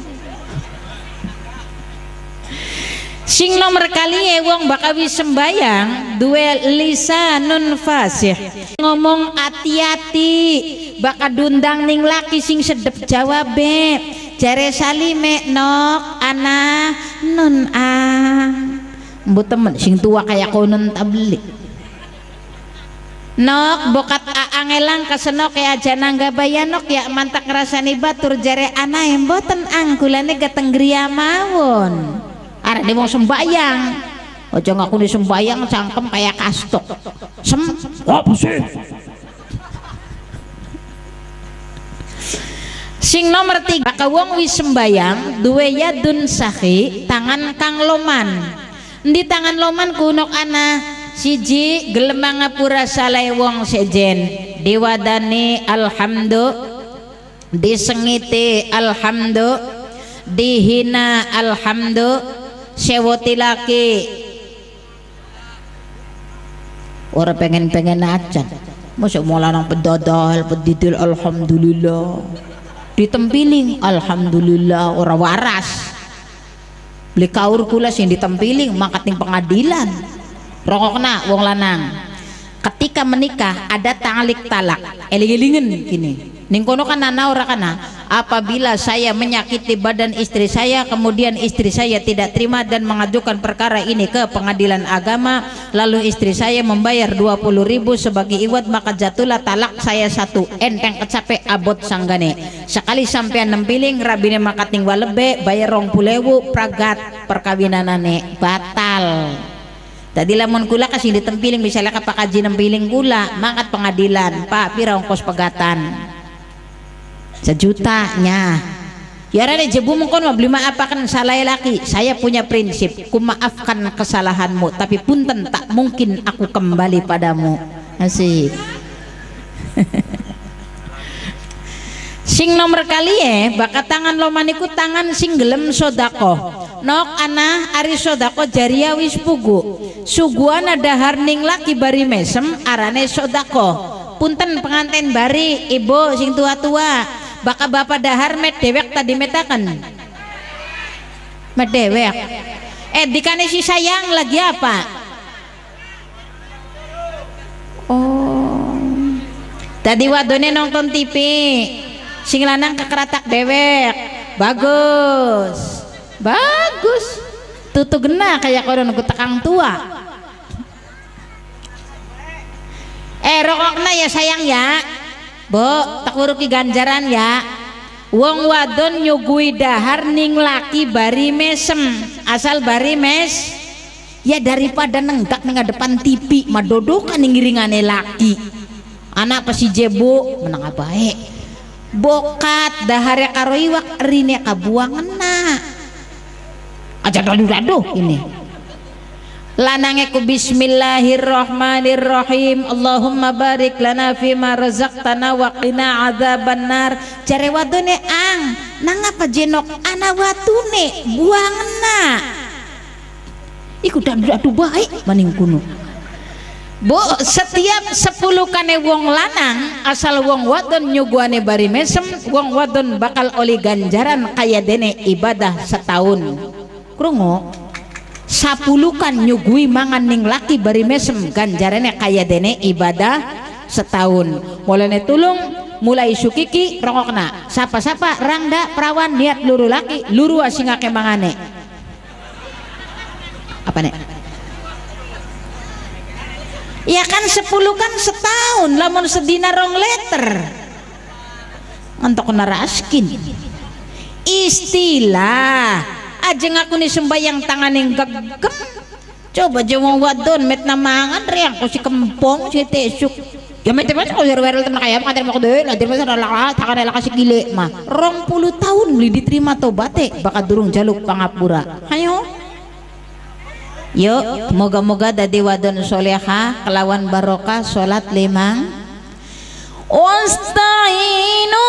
sing nomor kali ya wong bakawi sembayang dua lisanun fasih ngomong hati-hati baka dundang ning laki sing sedep jawabe jare salime nok ana nun a mbut temen sing tua kayak konon tablik nok bokat aangelang kasenok ya aja nangga bayanok ya mantak rasani batur jare ana mboten angkulane gatenggriya mawon arek dia mau sembayang ojo ngaku di sembayang cangkem kayak kastok sem apa sih sing nomor tiga ka wong wis sembayang duwe yadun sahi tangan kang loman di tangan loman kunok ana siji gelem ngapura saleh wong sejen diwadani alhamdu disengiti alhamdu dihina alhamdu sewoti laki orang pengen-pengen acan masuk molanang pedodol pedidil alhamdulillah ditempiling alhamdulillah orang waras beli kaur kula sing ditempiling mangkat ning pengadilan rokokna wong lanang ketika menikah ada tanglik talak eling-elingen gini ning kono kan ana ora kana apabila saya menyakiti badan istri saya kemudian istri saya tidak terima dan mengajukan perkara ini ke pengadilan agama lalu istri saya membayar dua puluh ribu sebagai iwat maka jatuhlah talak saya satu enteng kecape abot sanggane sekali sampean nempiling rabine makating walebe bayar rong pulewu pragat perkawinanane batal. Tadi lamun kula kasih ditempiling misalnya kapak kaji nempiling kula mangkat pengadilan pak pira ongkos pegatan sejutanya ya rada jebu mengkon beli maapakan salah laki saya punya prinsip ku maafkan kesalahanmu tapi punten tak mungkin aku kembali padamu asik sing nomor kali ya bakat tangan lomaniku tangan sing gelem sodako nok ana ari sodako jaria wis pugu suguana dahar ning laki bari mesem arane sodako punten pengantin bari ibu sing tua-tua baka bapak dahar met dewek tadi metakan met dewek eh dikane si sayang lagi apa oh tadi wadone nonton T V sing lanang kekeratak dewek bagus bagus tutu gena kayak kono nunggu tekang tua eh rokokna ya sayang ya bo tak uruki ganjaran ya wong wadon nyugui dahar ning laki bari mesem asal bari mes ya daripada nenggak ning depan T V madodokan ning iringane laki anak pasi jebo menang baik bokat dahare karo iwak rine kabuangna aja dadu-dadu ini lanangeku bismillahirrahmanirrahim Allahumma barik lana fima razaqtana wa qina adzabannar jare wadone ang nangapa jenok ana watune buangna iku dadu-dadu baik maning kuno bo setiap sepuluh kane wong lanang asal wong wadon nyuguane bari mesem wong wadon bakal oli ganjaran kaya dene ibadah setahun krungu sapulukan nyugui mangan ning laki bari mesem ganjarane kaya dene ibadah setahun mulane tulung mulai sukiki rongokna sapa-sapa rangda perawan niat luru laki luru asingake mangane apa nek Ya kan sepuluh kan setahun, lamun sedina rong letter. Ngantok naraskin. Istilah aja ngaku nih sembayang tangan yang gegem. Coba jawang wadon met namangan riang ko si kempong si tesuk. Ya met mas ko werel temen kaya makanya mau deh, nanti mas ada lakat, takkan ada kasih gile mah. Rong puluh tahun beli diterima tobatek, bakal durung jaluk pangapura. Hayo. Yuk, moga-moga dadi wadon soleha kelawan barokah salat limang. Wasta'inu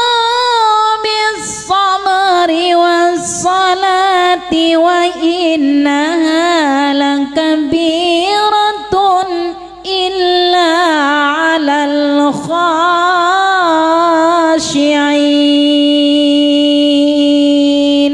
bis sabri was salati wa innaha lakabiratun illa 'alal khashi'in.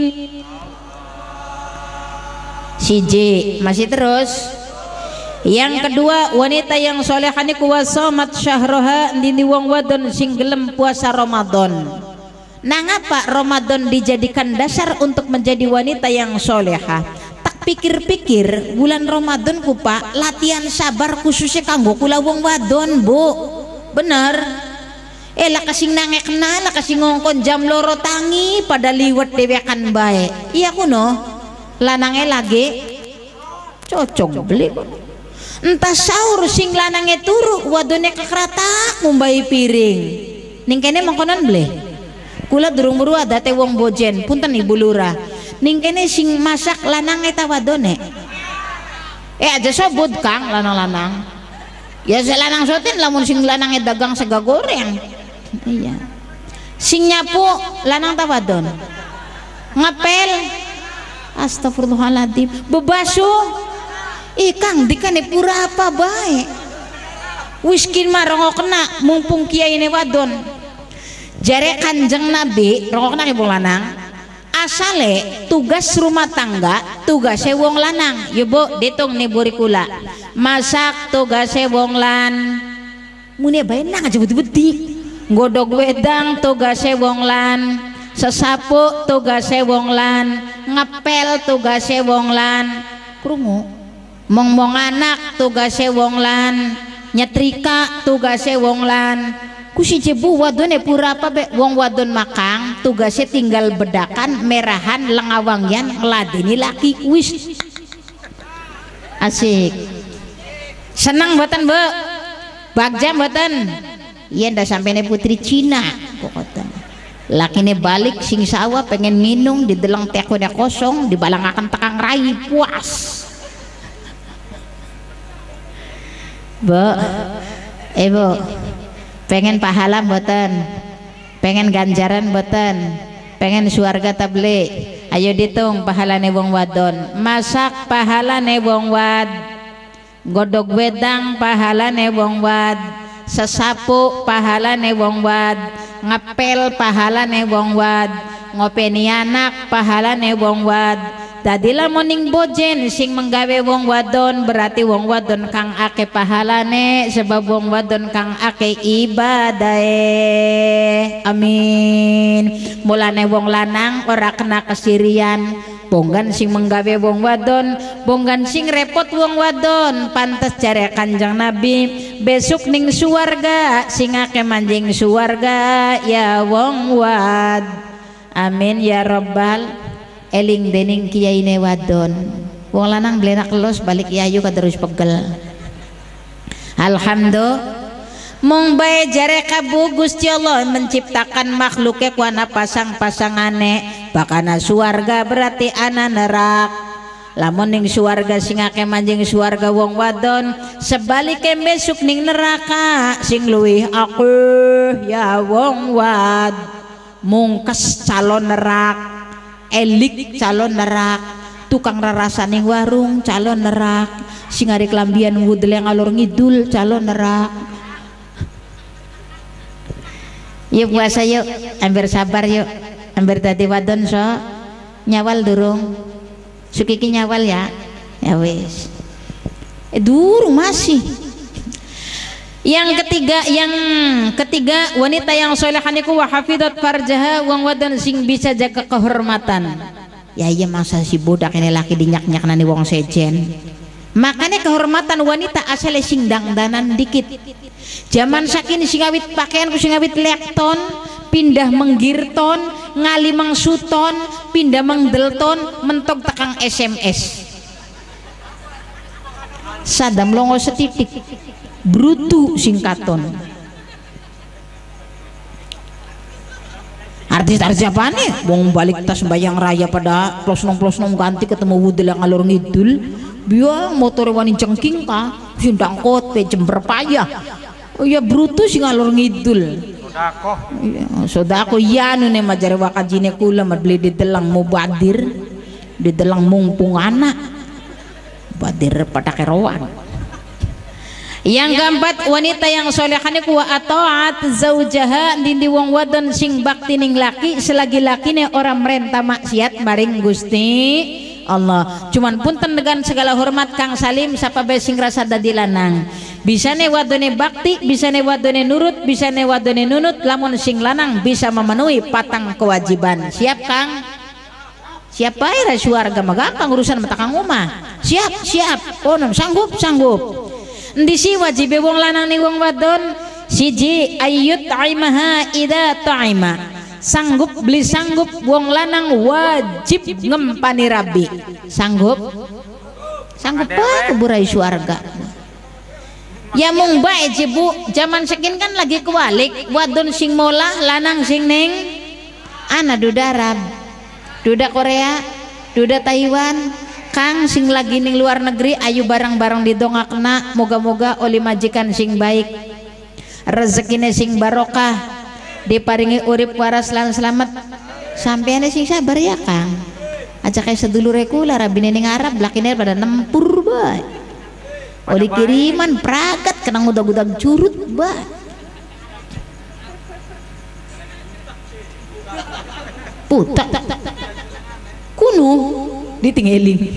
Siji masih terus. Yang kedua, wanita yang solehani kuwasomat syahroha dini wong wadon sing gelem puasa Ramadan. Nangapa Ramadan dijadikan dasar untuk menjadi wanita yang soleha? Tak pikir-pikir bulan Ramadan ku Pak latihan sabar khususnya kanggo kula wong wadon Bu. Bener. Eh lah kasing nangekna lah kasing ngongkon jam loro tangi pada liwet dewekan bae. Iya kuno. Lanange lagi cocok beli. Entah sahur sing lanange turu wadone kekratak mumbai piring ning kene mangkonan bleh kula durung buru ada teh wong bojen punten ibu lurah ning kene sing masak lanange ta wadone eh aja sobut Kang lanang-lanang ya selanang sotin lamun sing lanange dagang sega goreng iya sing nyapu lanang ta wadon ngapel astagfirullahaladzim bebasuh Ikang dikane pura apa baik wiskin mah rongok kena mumpung kiai ini wadon jare Kanjeng Nabi rongok kena ibu lanang asale tugas rumah tangga tugasnya wong lanang ya Bu ditung nih buri kula masak tugasnya wong lan muni bae nang aja beti-beti nggodog wedang tugasnya wong lan sesapu tugasnya wong lan ngapel tugasnya wong lan krungu mong-mong anak tugasnya wong lan nyetrika tugasnya wong lan kusi jebu wadone pura apa be wong wadon makang tugasnya tinggal bedakan merahan lengawangyan ngeladeni laki wis asik senang buatan Bu bagjam buatan iya ndak sampai ne putri Cina pokoknya laki ne balik sing sawah pengen minum di delang teh kuda kosong dibalangakan tekang rai puas Bu, eh Bu, pengen pahala mboten, pengen ganjaran mboten, pengen suarga tabli, ayo ditung pahalane wong wadon, masak pahalane wong wad, godog wedang pahalane wong wad, sesapu pahalane wong wad, ngapel pahalane wong wad, ngopeni anak pahalane wong wad. Tadilah moning bojen sing menggawe wong wadon berarti wong wadon kang ake pahalane sebab wong wadon kang ake ibadae amin mulane wong lanang ora kena kesirian bonggan sing menggawe wong wadon bonggan sing repot wong wadon pantes jare Kanjeng Nabi besok ning suwarga sing ake manjing suwarga ya wong wad amin ya rabbal eling dening kiai ne wadon wong lanang blenak los balik yayu ka terus pegel alhamdulillah mong bae jare kabu Gusti Allah menciptakan makhluknya kuana pasang-pasangane bakana suwarga berarti ana nerak lamun ning suwarga sing ake manjing suwarga wong wadon sebalike besok ning neraka sing luwih aku ya wong wad mungkes calon nerak elik calon nerak tukang rarasaning warung calon nerak sing ari kelambian wudel yang alur ngidul calon nerak yuk puasa yuk ambil sabar yuk ambil tadi wadon so nyawal durung sukiki nyawal ya ya wis eh durung masih. Yang ketiga, yang ketiga wanita yang solehah niku wa hafidhat farjaha wong wadon sing bisa jaga kehormatan. Ya iya masa si budak ini laki dinyak-nyak nani wong sejen. Makanya kehormatan wanita asal sing dangdanan dikit. Zaman sakin sing awit pakaian ku sing awit lekton, pindah menggirton, ngali mangsuton, pindah mengdelton, mentok tekang S M S. Sadam longo setitik, brutu singkaton. Artis-artis apa nih? Wong balik tas bayang raya pada plosnom-plosnom ganti ketemu wudel yang ngalor ngidul. Biar motor wani cengking ka, sindang kote jember payah. Oh ya brutus sing ngalor ngidul. Sodako. Sodako ya nu ne majare wakajine kula mad beli didelang mubadir. Didelang mungpung anak. Badir patake rowan. Yang keempat, wanita yang solehane kuwa ataat zaujaha dindi wong wadon sing bakti ning laki selagi lakine orang merentah maksiat maring Gusti Allah. Cuman punten dengan segala hormat Kang Salim sapa bae sing rasa dadi lanang. Bisane wadone bakti, bisane wadone nurut, bisane wadone nunut, lamun sing lanang bisa memenuhi patang kewajiban. Siap Kang? Siap bae ra suarga mah gampang urusan mata Kang Umah. Siap, siap. Oh, non sanggup, sanggup. Endi si wajib wong lanang ning wong wadon? Siji ayyut aimaha ida ta'ima. Sanggup beli sanggup wong lanang wajib ngempani rabi. Sanggup? Sanggup bae keburai suarga. Ya mung bae Bu, zaman sekin kan lagi kewalik, wadon sing molah, lanang sing ning ana duda Arab. Duda Korea, duda Taiwan. Kang sing lagi ning luar negeri ayu barang-barang didongakna, moga-moga oleh majikan sing baik, rezekine sing barokah, diparingi urip waras lan selamat. Sampeyan sing sabar ya Kang. Aja kayak sedulure kula rabine ning Arab lakine pada nempur bae. Oli kiriman pragat kena ngudag-udag curut bae. Putak kuno ditinggaling.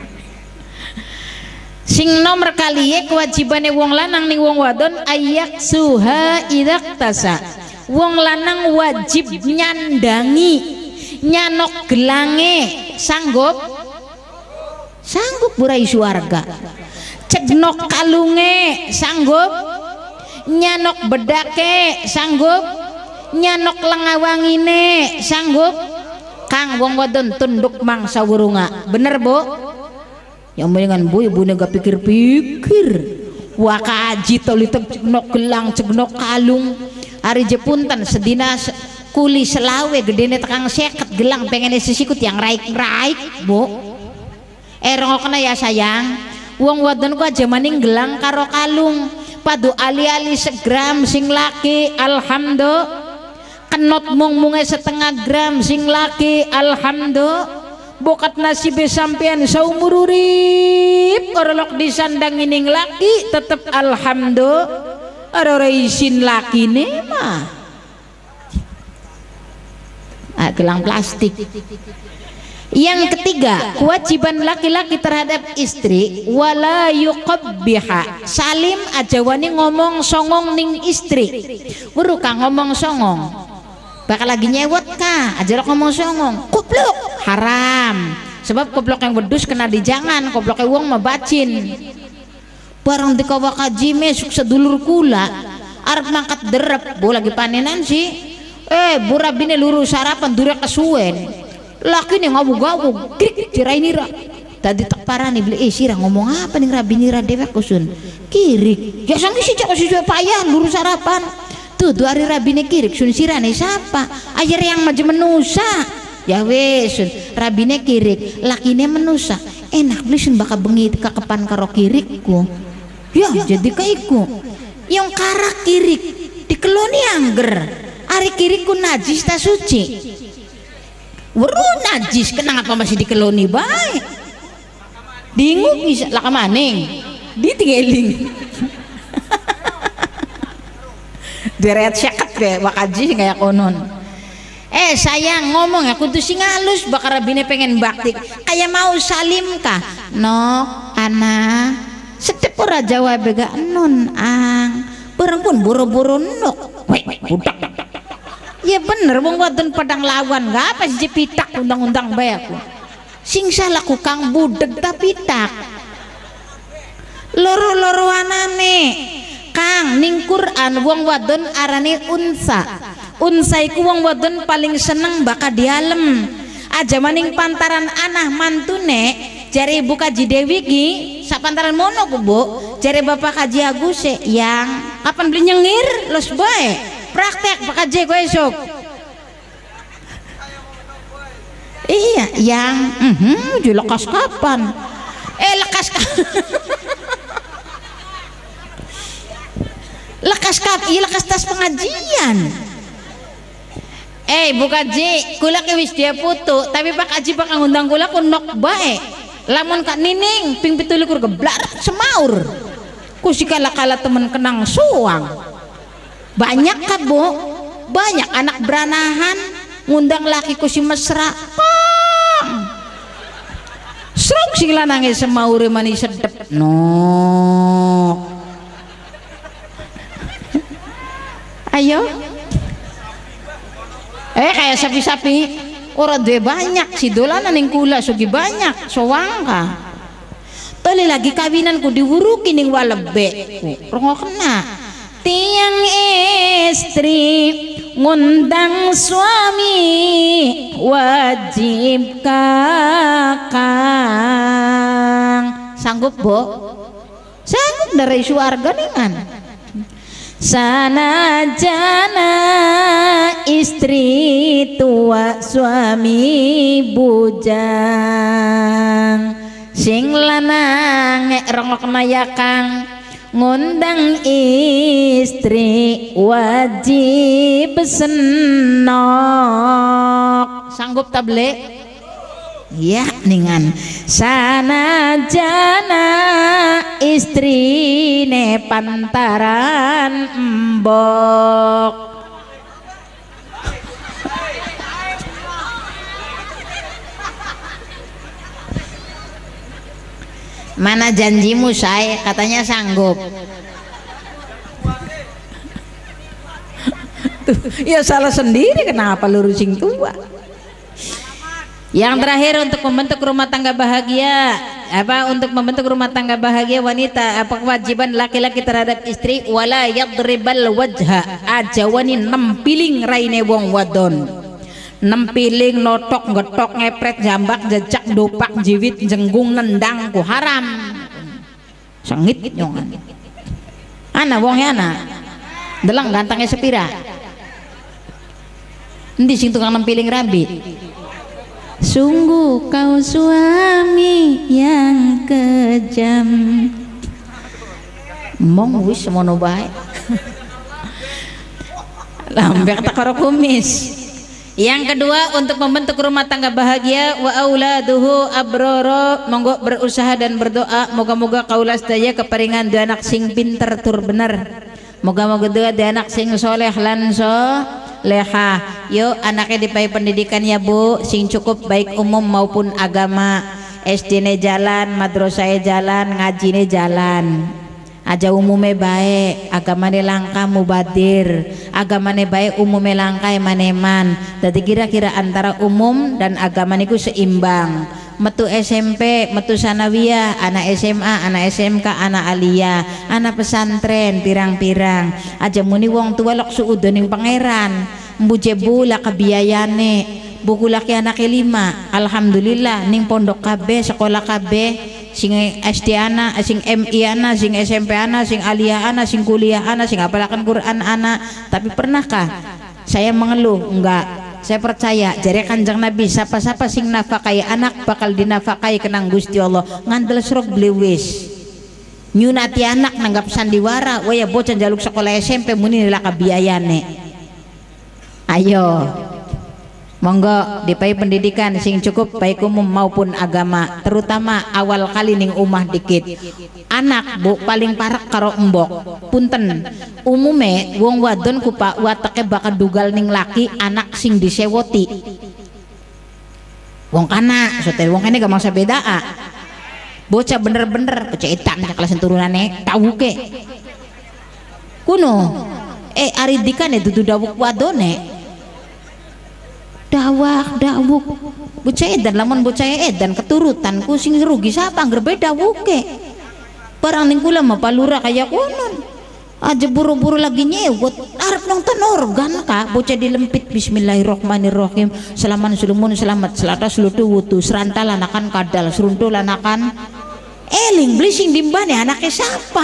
Sing nomor kali ya kewajibane wong lanang ning wong wadon ayak suha idaktasa. Wong lanang wajib nyandangi nyanok gelange. Sanggup? Sanggup burai suarga. Cegnok kalunge. Sanggup? Nyanok bedake. Sanggup? Nyanok lengawangine. Sanggup? Kang wong wadon tunduk mangsa wurunga. Bener Bu? Yang mendingan Bu ibu gak pikir-pikir. Wakaji toli cegnok gelang cegnok kalung. Hari jepuntan sedina kuli selawe gedene tekang seket gelang pengen sisikut yang raik-raik Bu. Eh rongokna ya sayang. Wong wadon ku aja maning gelang karo kalung. Padu ali-ali segram sing laki alhamdulillah. Kenot mung-munge setengah gram sing laki alhamdulillah. Bokat nasibe sampean saumur urip orolok disandang ining laki tetep alhamdulillah. Ora isin lakine mah ah, gelang plastik. Yang ketiga, kewajiban laki-laki terhadap istri wala yuqabbiha. Salim aja wani ngomong songong ning istri. Weru ka ngomong songong. Bakal lagi nyewot kah aja ngomong songong. Goblok haram. Sebab goblok yang wedus kena di jangan, goblok wong mah bacin. Barang dikawa kaji mesuk sedulur kula arep mangkat derep bo lagi panenan sih. Eh burabine luru sarapan dura kesuwen. Laki nih ngawug-ngawug krik cirai nira. Tadi tak parah nih beli eh sirah ngomong apa nih rabi nira dewek kusun. Kirik. Ya sangki sih cak sesuai payah luru sarapan. Tuh dua hari rabine kirik sun sirah nih siapa? Ayer yang maju menusa. Ya wes sun rabine kirik, lakine menusa. Enak beli sun bakal bengi kakepan karo kirikku. Ya jadi kaiku. Yang karak kirik dikeloni angger. Ari kirikku najis tak suci. Weru najis kenapa masih dikeloni baik? Dingu bisa laka maning ditinggaling. Deret syakat be wakaji kayak konon. Eh sayang ngomong ya kudu sing halus bakal rabine pengen bakti kayak mau salim kah? No ana sedep ora jawab gak non ang perempuan buru-buru nok. Weh budak. Ya bener wong wadon padang lawan gak apa sih pitak undang-undang bae aku. Sing salah ku kang budeg ta pitak. loro-loroanane Kang ning Quran wong wadon arane unsa. Unsa iku wong wadon paling seneng bakal dialem. Aja maning pantaran anah mantune jare Ibu Kaji Dewi ki sapantaran mono ku Bu. Jare Bapak Kaji Agus e yang kapan beli nyengir los bae. Praktek Pak Kaji kowe esuk. Iya, yang mhm ju lekas kapan? Eh lekas lekas kap iya lekas tas pengajian. Eh Bu Kaji kula ke wis dia putu tapi Pak Kaji bakal ngundang kula ku nok bae lamun Kak Nining ping pitulikur geblar semaur ku sikala-kala temen kenang suang banyak Kak Bu banyak anak beranahan ngundang laki ku si mesra Kang seruk sing lanange semaur manis sedep no ayo eh kayak sapi-sapi orang duwe banyak si dolanan ning kula sugi banyak sowangka toli lagi kawinanku diwuruki ning walebekku rongokna tiang istri ngundang suami wajib kakang sanggup Bu sanggup dari suarga ningan sanajana istri tua suami bujang sing lanang rongokna ya Kang ngundang istri wajib senok sanggup tablet ya ningan sanajana istrine pantaran embok mana janjimu saya katanya sanggup tuh, ya salah sendiri kenapa lurusin tua. Yang terakhir untuk membentuk rumah tangga bahagia apa untuk membentuk rumah tangga bahagia wanita apa kewajiban laki-laki terhadap istri wala yadribal wajha aja wani nempiling raine wong wadon nempiling notok ngetok ngepret jambak jejak dopak jiwit jenggung nendang ku haram sengit nyongan ana wong ana delang gantangnya sepira endi sing tukang nempiling rambit. Sungguh kau suami yang kejam mong wis semono bae lambek tak karo kumis. Yang kedua untuk membentuk rumah tangga bahagia wa auladuhu abroro monggo berusaha dan berdoa moga-moga kaula sedaya keparingan dua anak sing pinter tur bener moga-moga dua anak sing soleh lan so leha yuk anaknya dipai pendidikannya Bu sing cukup baik umum maupun agama S D-ne jalan madrasah jalan ngaji-ne jalan aja umumnya baik agamane langka mubadir agamane baik umumnya langka maneman jadi kira-kira antara umum dan agama niku seimbang metu S M P metu sanawiyah anak S M A anak S M K anak aliyah anak pesantren pirang-pirang aja muni wong tua lok suudon ning pangeran mbuje bula kebiayane buku laki anak lima alhamdulillah ning pondok kabeh sekolah kabeh sing S D ana sing M I ana sing S M P ana sing aliyah ana sing kuliah ana sing hafalkan Quran ana tapi pernahkah saya mengeluh? Enggak. Saya percaya jare Kanjeng Nabi siapa-siapa sing nafakai anak bakal dinafakai kenang Gusti Allah ngandel srok blewis nyunati anak nanggap sandiwara waya bocah jaluk sekolah S M P muni lah kabiayane ayo monggo dipai pendidikan sing cukup baik umum maupun agama terutama awal kali ning umah dikit anak Bu paling parak karo embok punten umume wong wadon ku pak wateke bakal dugal ning laki anak sing disewoti wong kana sote wong kene gak mangsa beda a bocah bener-bener bocah etan kelas turunane tawuke kuno eh ari dikane dudu dawuk wadone dawak dawuk bocah edan lamun bocah edan keturutan ku sing rugi siapa angger beda wuke Barang ning kula mah palura kaya kunon aja buru-buru lagi nyewot arep nonton organ ka bocah dilempit bismillahirrahmanirrahim selaman sulumun selamat selata selutu wutu serantal anakan kadal seruntul anakan eling blising dimbane anaknya siapa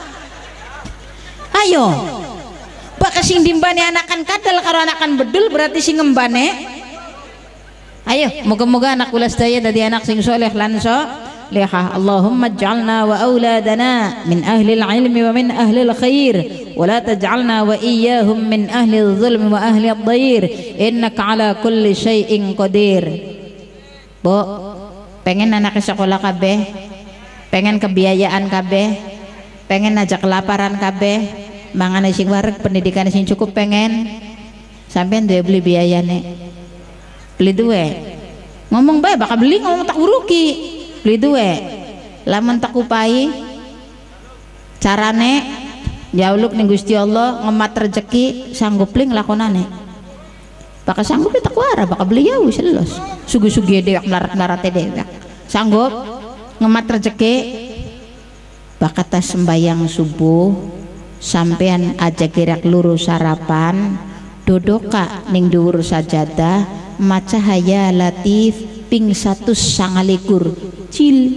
ayo baka sing dimbane anakan kadal karo anakan bedul berarti sing ngembane ayo moga-moga anak kula sedaya dadi anak sing soleh lan so liha Allahumma ij'alna wa auladana min ahli al-ilmi wa min ahli al-khair wa la taj'alna wa iyyahum min ahli al-zulm wa ahli ad-dair innaka ala kulli syai'in qadir. Bu, pengen anak sekolah kabeh, pengen kebiayaan kabeh, pengen aja kelaparan kabeh, mangan sing wareg pendidikan sing cukup pengen sampean duwe beli biayane beli duwe ngomong bae bakal beli ngomong tak uruki beli duwe lamun tak upai carane jauluk ning Gusti Allah ngemat rezeki sanggup ling lakonane bakal sanggup tak wara bakal beli ya wis lelos sugu-sugi dewek melarat-melarat dewek sanggup ngemat rezeki bakal tas sembayang subuh sampean aja gerak lurus sarapan dodoka ning dhuwur sajadah maca haya latif ping satu sangalikur cil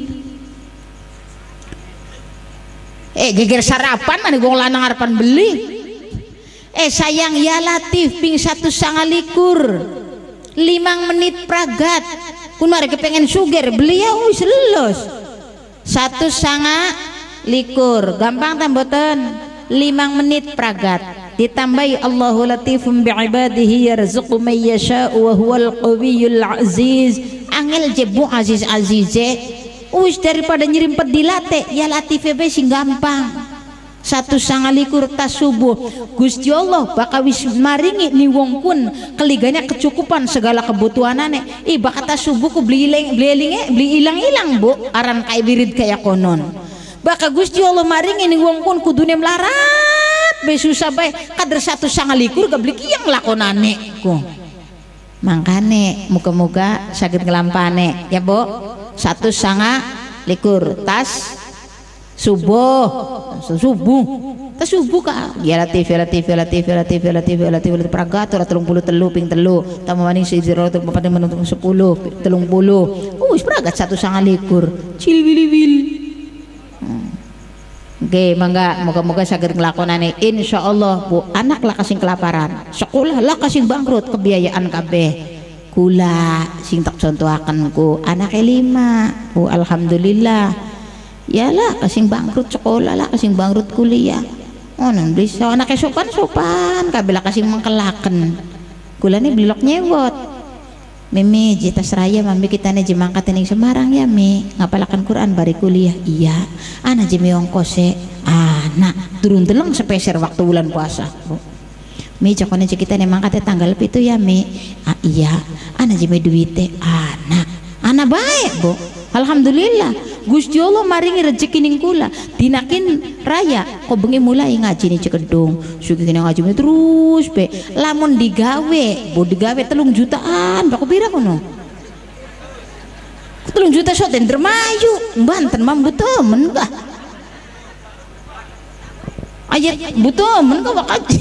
eh geger sarapan mana gua lanang harapan beli eh sayang ya latif ping satu sangalikur limang menit pragat kun mari kepengen suger beli ya wis lelos satu sanga likur gampang tamboten limang menit pragat ditambahi Allahu latifum bi'ibadihi yarzuqu may yasha'u wa huwal qawiyyul aziz angel jebu aziz azize wis daripada nyerimpet dilate ya latife be sing gampang satu sangalikur tas subuh Gusti Allah bakal wis maringi ni wong kun keliganya kecukupan segala kebutuhanane ih bakal tas subuh ku beli ilang beli ilang beli ilang-ilang bu aran kaya wirid kaya konon bakal Gusti Allah maringi ni wong kun kudune melarat be susah bae kader satu sangalikur gak beli kiyang lakonane ku mangkane muka-muka sakit ngelampane ya bu satu sanga likur tas subuh subuh tas subuh ka ya latif ya latif ya latif ya latif ya latif ya latif ya latif pragator telung puluh telu ping telu tamu maning sejero untuk papan menutup sepuluh telung puluh wis pragat satu sanga likur cil wil Oke, mangga moga-moga saged nglakonane insyaallah Bu. Anak lah kasing kelaparan, sekolah lah kasing bangkrut, kebiayaan kabeh. Kula sing tak contohaken ku anake lima. Bu, alhamdulillah. Yalah kasing bangkrut sekolah lah kasing bangkrut kuliah. Oh, nang bisa anake sopan-sopan kabeh lah kasing mengkelaken. Kula ni blok nyewot. Mimi jita seraya mami kita nih jemangkat ning Semarang ya mi ngapalakan Quran bari kuliah iya ana jemi ongkose anak turun teleng sepeser waktu bulan puasa Bu mi cokone kita nih mangkatnya tanggal itu ya mi ah, iya ana jemi duite anak ana baik Bu alhamdulillah Gusti Allah maringi rezeki ning kula dinakin raya kok bengi mulai ngaji nih cekedung sugi kena ngaji terus be lamun digawe Bu digawe telung jutaan bako pira kono telung juta soten dermayu Banten mambu temen kah ayat butuh men kah wakaji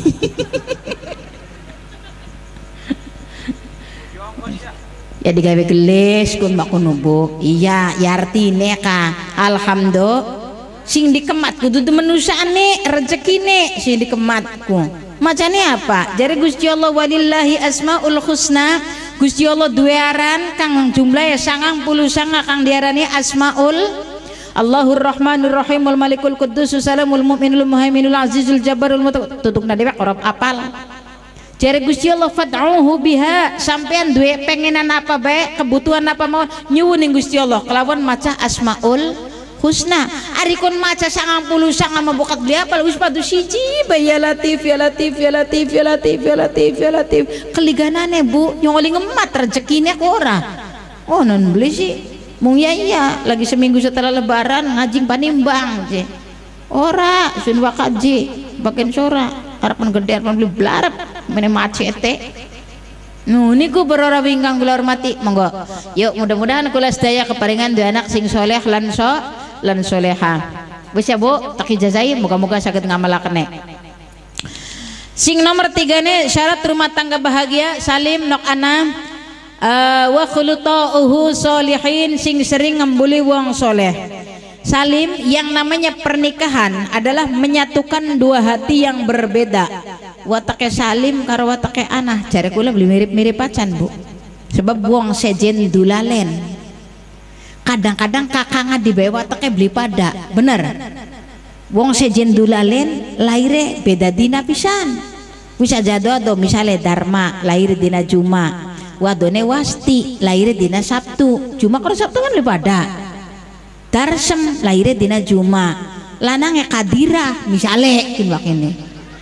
ya digawe gelis kun mak nubu iya ya artine ka alhamdulillah sing dikemat kudu menusane rezekine sing dikematku macane apa jare Gusti Allah walillahi asmaul husna Gusti Allah duwe aran kang jumlahe sangang puluh sanga kang diarani asmaul Allahur Rahmanur Rahimul Malikul Quddus Salamul Mu'minul Muhaiminul Azizul Jabbarul Mutawakil tutukna dhewe ora apal jare Gusti Allah fad'uhu biha sampean duwe pengenan apa bae kebutuhan apa mau nyuwun ning Gusti Allah kelawan maca asmaul husna arikun maca sangang puluh sanga mabukat beli apal wis padu siji bae ya latif ya latif ya latif ya latif ya latif ya latif keliganane Bu nyoli ngemat rezekine kok ora oh non beli sih mung ya iya lagi seminggu setelah lebaran ngajing panimbang je ora sun wakaji bagian sora harapan gede harapan beli blarep mene macete nu niku berora wingkang kula hormati monggo yuk mudah-mudahan kula sedaya keparingan dua anak sing soleh lan so lan soleha wis ya Bu tak ijazai moga-moga saged ngamalakne. Sing nomor tiga nih syarat rumah tangga bahagia salim nok ana uh, wa khulutuhu solihin sing sering ngembuli wong soleh. Salim yang namanya pernikahan adalah menyatukan dua hati yang berbeda. Watake salim karo watake anah jare kula beli mirip-mirip pacan Bu. Sebab wong sejen dulalen. Kadang-kadang kakanga di bawah watake beli pada. Bener. Wong sejen dulalen laire beda dina pisan. Wis aja do misale Dharma lahir dina Juma, wadone Wasti lahir dina Sabtu. Juma kalau Sabtu kan lebih pada. Darsem lahir dina Juma, lanangnya Kadira misale kinwak ini.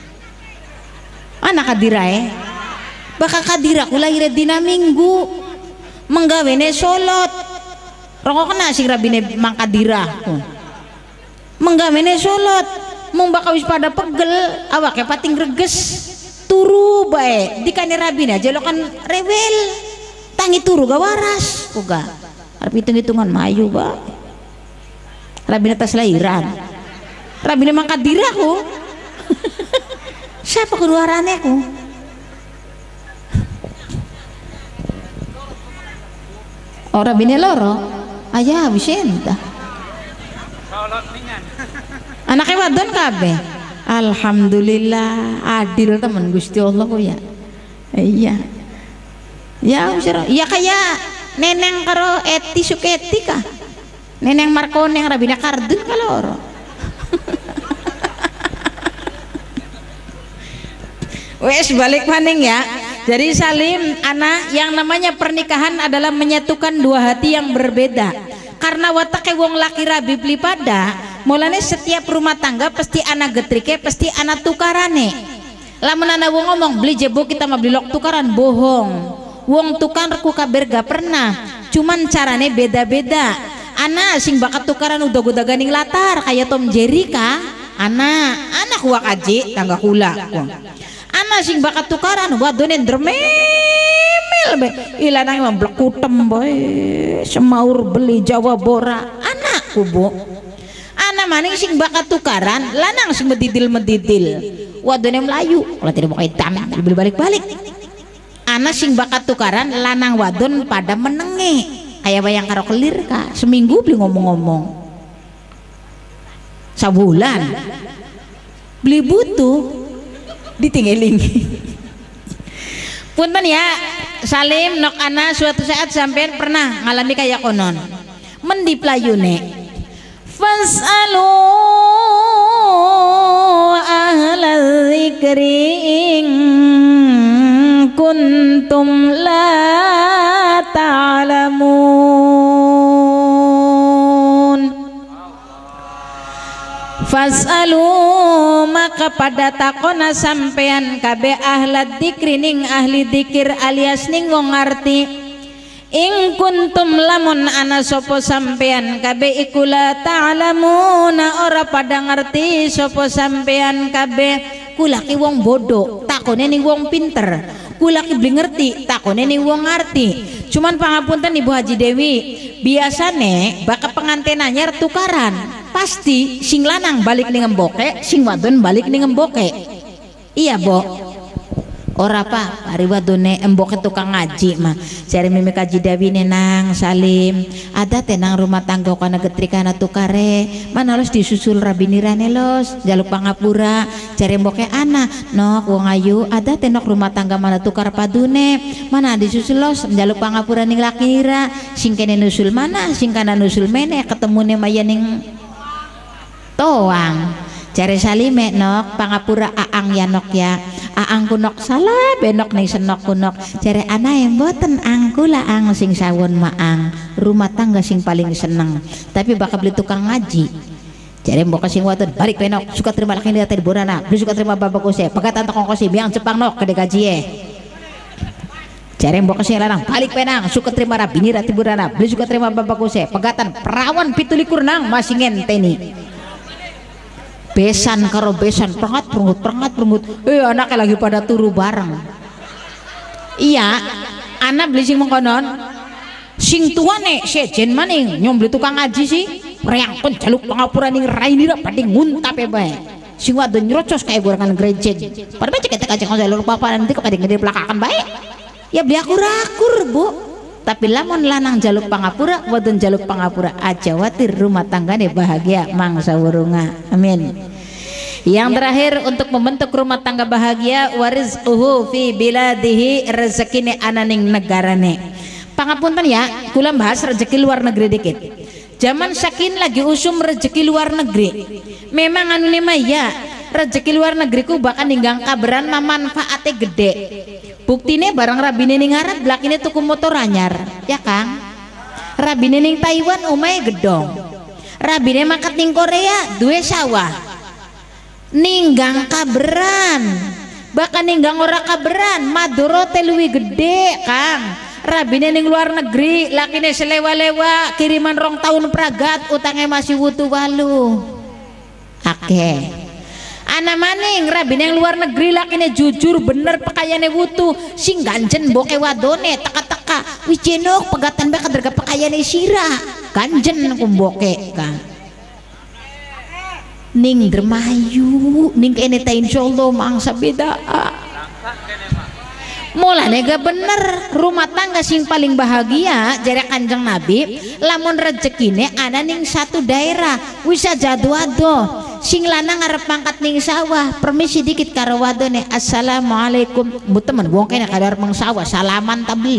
Anak Kadira eh, bakal Kadira ku lahir dina Minggu, menggawene solot. Rongok kena sing rabine Mang Kadira. Menggawene solot, mung bakal wis pada pegel, awake pating reges. Turu bae dikane rabina aja lo kan rewel tangi turu gak waras uga arep hitung-hitungan mayu ba rabina tas lahiran rabina Mang Kadira ku siapa keluarane ku oh rabina loro ayah bisenta anaknya wadon kabeh. Alhamdulillah adil teman Gusti Allah kok ya. Iya. Ya usir. Ya kayak neneng karo Eti Suketi kah? Neneng Markoneng Rabina Kardun kaloro. Wes balik maning ya. Jadi salim anak yang namanya pernikahan adalah menyatukan dua hati yang berbeda. Karena watake wong laki rabi beli pada mulane setiap rumah tangga pasti anak getrike pasti anak tukarane. Lamun ana wong ngomong beli jebo kita mah beli lok tukaran bohong. Wong tukar ku kabar gak pernah. Cuman carane beda-beda. Ana sing bakat tukaran udah-udah ganing latar kayak Tom Jerry kah? Ana, anak wak aji tangga kula. Ana sing bakat tukaran wadone dremel be. Ilanang mah blekutem boy. Semaur beli Jawa Bora. Anakku Bu. Anak maning sing bakat tukaran lanang sing medidil-medidil wadone melayu kalau tidak mau hitam beli balik-balik. Anak sing bakat tukaran lanang wadon pada menenge kayak bayang karo kelir kak seminggu beli ngomong-ngomong sabulan beli butuh ditinggaling. Punten ya salim nok ana suatu saat sampean pernah ngalami kayak konon mendiplayune fas'alu ahlal dzikri in kuntum la ta'lamun. Fas'alu maka pada takona sampean kabe ahlad dzikri ning ahli dzikir alias ning wong ngarti. In kuntum lamun ana sopo sampean kabe ikula ta'lamuna ora pada ngerti sopo sampean kabe kulaki wong bodoh takone ning wong pinter kulaki beli ngerti takone ning wong ngerti. Cuman pangapunten Ibu Haji Dewi biasane baka pengantin anyar tukaran pasti sing lanang balik ning emboke sing wadon balik ning emboke. Iya Bo ora apa hari wadone embok tukang ngaji mah cari mimi kaji Dewi nenang salim ada tenang rumah tangga kana getrikana tukare mana los disusul rabinirane los jaluk pangapura cari emboke ana nok wong ayu ada tenok rumah tangga mana tukar padune mana disusul los jaluk pangapura ning lakira sing kene nusul mana sing kana nusul mene ketemune maya ning toang cari salime nok pangapura aang ya nok ya aang kunok salah benok nih senok kunok cari anak yang boten angkula ang sing sawon maang rumah tangga sing paling seneng tapi bakal beli tukang ngaji cari mbok sing wadon balik benok suka terima laki dia tadi borana beli suka terima bapak kose pegatan tokong kose biang Jepang nok kede gaji ye cari mbok sing lanang balik penang suka terima rabini rati borana beli suka terima bapak kose pegatan perawan pitulikur nang masih ngenteni besan karo besan perangat perungut perangat perungut eh anaknya lagi pada turu bareng. Iya anak beli sing mengkonon sing tuane sejen maning nyom beli tukang ngaji sih reangkon jaluk pangapura ning rainira padi nguntape bae sing wadon nyerocos kaya gorengan gerejen pada baca kita kacang jalur papa nanti kepada gede belakakan bae ya beli akur-akur bu tapi lamun lanang jaluk pangapura wadon jaluk pangapura aja watir rumah tanggane bahagia mangsa wurunga amin. Yang terakhir untuk membentuk rumah tangga bahagia warizquhu fi biladihi rezekine ananing negarane. Pangapunten ya, kula bahas rezeki luar negeri dikit. Zaman sakin lagi usum rezeki luar negeri. Memang anu mah ya, rezeki luar negeriku bahkan ninggang kaberan mah manfaatnya gede. Buktine barang rabine ning Arab blakine tuku motor anyar, ya Kang. Rabine ning Taiwan omahe gedong. Rabine makat ning Korea duwe sawah. Ninggang kaberan bahkan ninggang ora kaberan madorote luwih gede Kang rabine ning luar negeri lakine selewa-lewa kiriman rong tahun pragat utangnya masih wutu walu akeh ana maning rabine ning luar negeri lakine jujur bener pakaiane wutu sing ganjen boke wadone teka-teka wijenok pegatan bae kaderga pakaiane sira ganjen kumboke Kang ning dermayu ning kene ta insyaallah mangsa beda mulane ga bener rumah tangga sing paling bahagia jare Kanjeng Nabi lamun rezekine ana ning satu daerah wisa jadwado sing lanang arep mangkat ning sawah permisi dikit karo wadone assalamualaikum bu temen wong kene kadar mang sawah salaman ta beli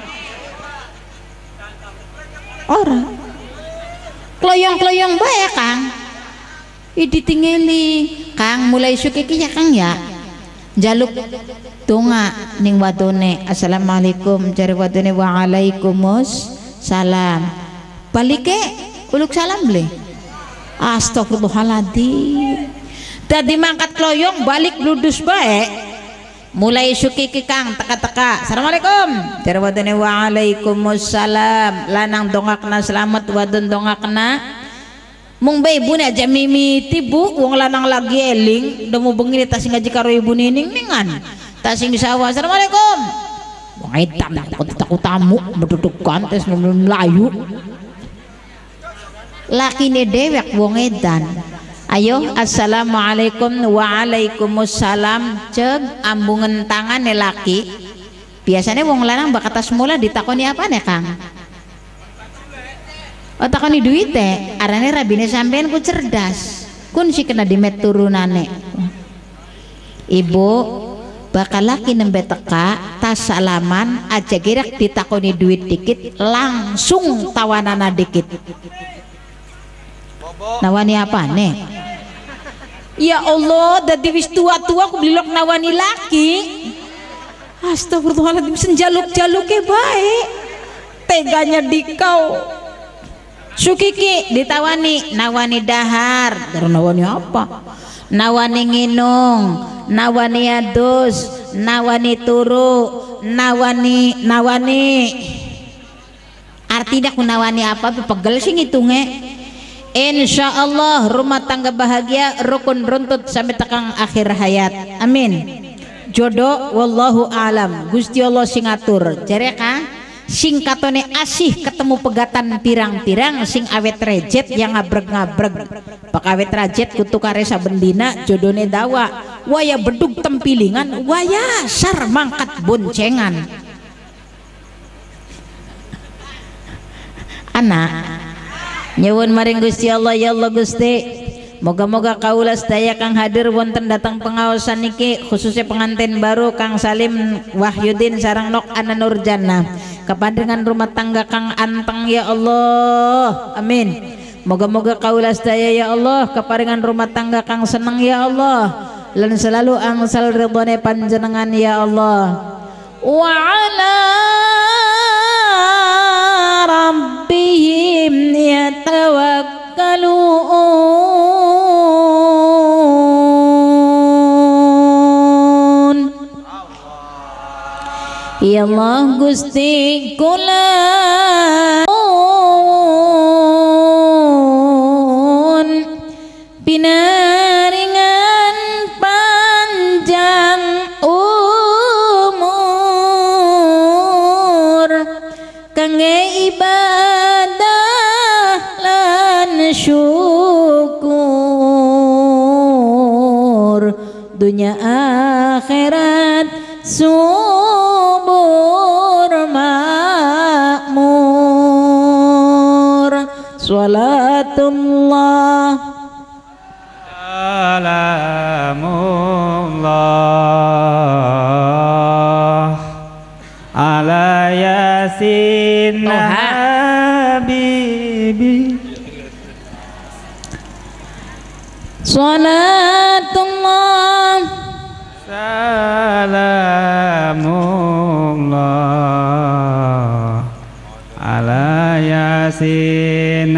ora kloyong-kloyong bae Kang idi tinggali Kang mulai sukiki ya Kang ya jaluk tunga ning wadone assalamualaikum jare wadone waalaikumsalam salam balike uluk salam beli astagfirullahaladzim dadi mangkat kloyong balik bludus bae mulai sukiki Kang teka-teka assalamualaikum jare wadone waalaikumsalam lanang dongakna selamat wadon dongakna mung bae ibune aja mimiti bu wong lanang lagi eling udah mau bengi tas ngaji karo ibu nining ningan tas sing sawah assalamualaikum wong edan takut takut tamu berdudukan tes melayu lakine dewek wong edan ayo assalamualaikum waalaikumsalam ceg ambungan tangane laki biasanya wong lanang bakal tas mula ditakoni apa nih Kang otakoni duit teh arane rabine sampean ku cerdas kun si kena dimet turunane ibu bakal laki nembe teka tas salaman aja gerek ditakoni duit dikit langsung tawanana dikit nawani apa nih ya Allah dadi wis tua-tua ku blilok nawani laki astagfirullahaladzim senjaluk-jaluke baik teganya dikau sukiki ditawani nawani dahar terus nawani apa nawani nginung nawani adus nawani turu nawani nawani artinya ku nawani apa pegel sih ngitungnya insyaallah rumah tangga bahagia rukun runtut sampai tekang akhir hayat amin jodoh wallahu alam Gusti Allah sing ngatur jare Kang sing katone asih ketemu pegatan pirang-pirang sing awet rejet yang ngabreg-ngabreg pak awet rejet kutu kare saben dina jodone dawa waya bedug tempilingan waya sar mangkat boncengan anak nyuwun maring Gusti Allah ya Allah Gusti moga-moga kaula sedaya kang hadir wonten datang pengaosan niki khususnya pengantin baru Kang Salim Wahyudin sareng Nok Ana Nurjana kepandengan rumah tangga Kang Anteng ya Allah amin moga-moga kaula sedaya ya Allah keparingan rumah tangga Kang seneng ya Allah lan selalu angsal ridhone panjenengan ya Allah wa ala rabbihim yatawakkalun ya Allah Gusti kula pinaringan panjang umur kangge ibadah lan dunya akhirat subur makmur. Salatullah salamullah ala yasin habibi. Salatullah salamullah ala yasin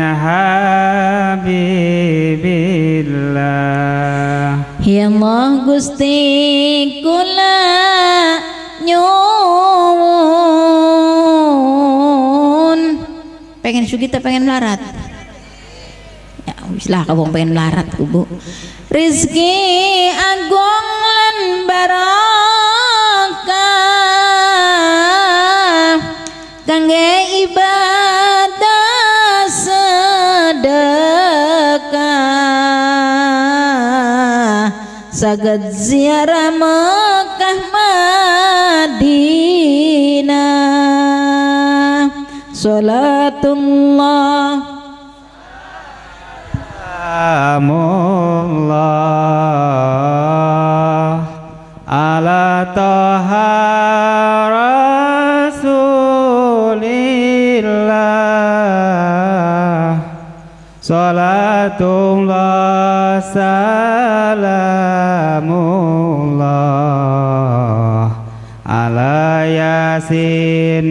habibillah. Ya Allah Gusti kula nyuwun pengen sugita pengen melarat ya wis lah kabong pengen melarat kubu rezeki agung lan barokah kangge ibadah sedekah saged ziarah Mekah Madinah. Salatullah salamullah ala taha rasulillah. Salatullah salamullah ala yasin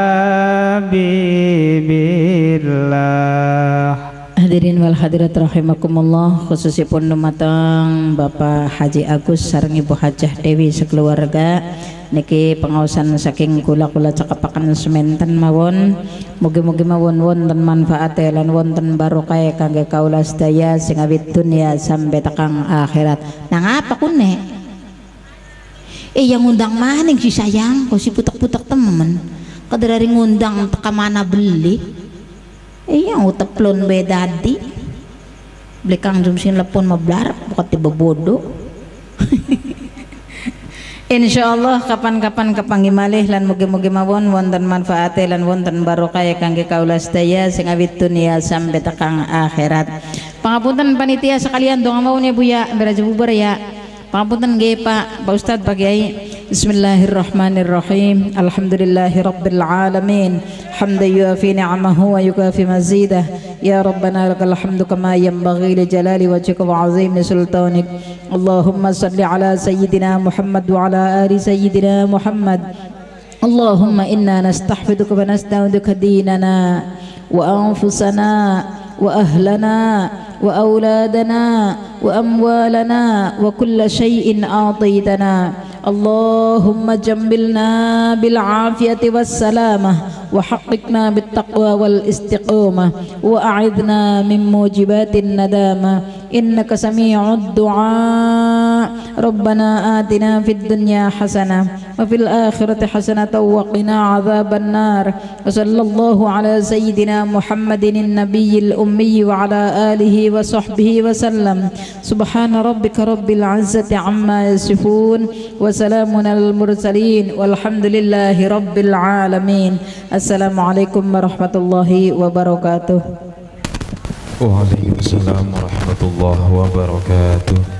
habibillah. Hadirin wal hadirat rahimakumullah, khususipun dumateng Bapak Haji Agus sareng Ibu Hajah Dewi sekeluarga niki pengaosan saking kula-kula cakapakan sementen mawon. Mugi-mugi mawon wonten manfaate lan wonten barokah kangge kaula sedaya sing awit dunya sampai tekang akhirat. Nang apa kune? Eh yang ngundang maning si sayang, kok si putak-putak temen. Kadari ngundang teka mana beli? Eh yang uteplon bedadi. Beli kang jumsin lepon mablar, bukat tiba bodoh. Insyaallah kapan-kapan kapanggih malih lan mugi-mugi mawon wonten manfaate lan wonten barokah kangge kaula sedaya sing awit dunya sampai tekang akhirat. Pangapunten panitia sekalian donga mawon ya Bu ya, beraja bubar ya. Pangapunten nggih Pak, Pak Ustad, Pak Kiai. Bismillahirrahmanirrahim. Alhamdulillahirabbil alamin. Hamdan yuafi ni'amahu wa yukafi mazidah. Ya Rabbana lakal hamdu kama yanbaghi li jalali wajhika wa 'azimi sultanik. Allahumma salli ala sayyidina Muhammad wa ala ali sayyidina Muhammad. Allahumma inna nastahfiduka wa nasta'uduka dinana wa anfusana wa ahlana wa awladana wa amwalana wa kulla shay'in a'taytana. اللهم جملنا بالعافية والسلامة وحققنا بالتقوى والاستقامة وأعذنا من موجبات الندامة إنك سميع الدعاء. ربنا آتنا في الدنيا حسنة وفي الآخرة حسنة وقنا عذاب النار. وصلى الله على سيدنا محمد النبي الأمي وعلى آله وصحبه وسلم. سبحان ربك رب العزة عما يصفون وسلام على المرسلين والحمد لله رب العالمين. السلام عليكم ورحمة الله وبركاته. Waalaikumsalam warahmatullahi wabarakatuh.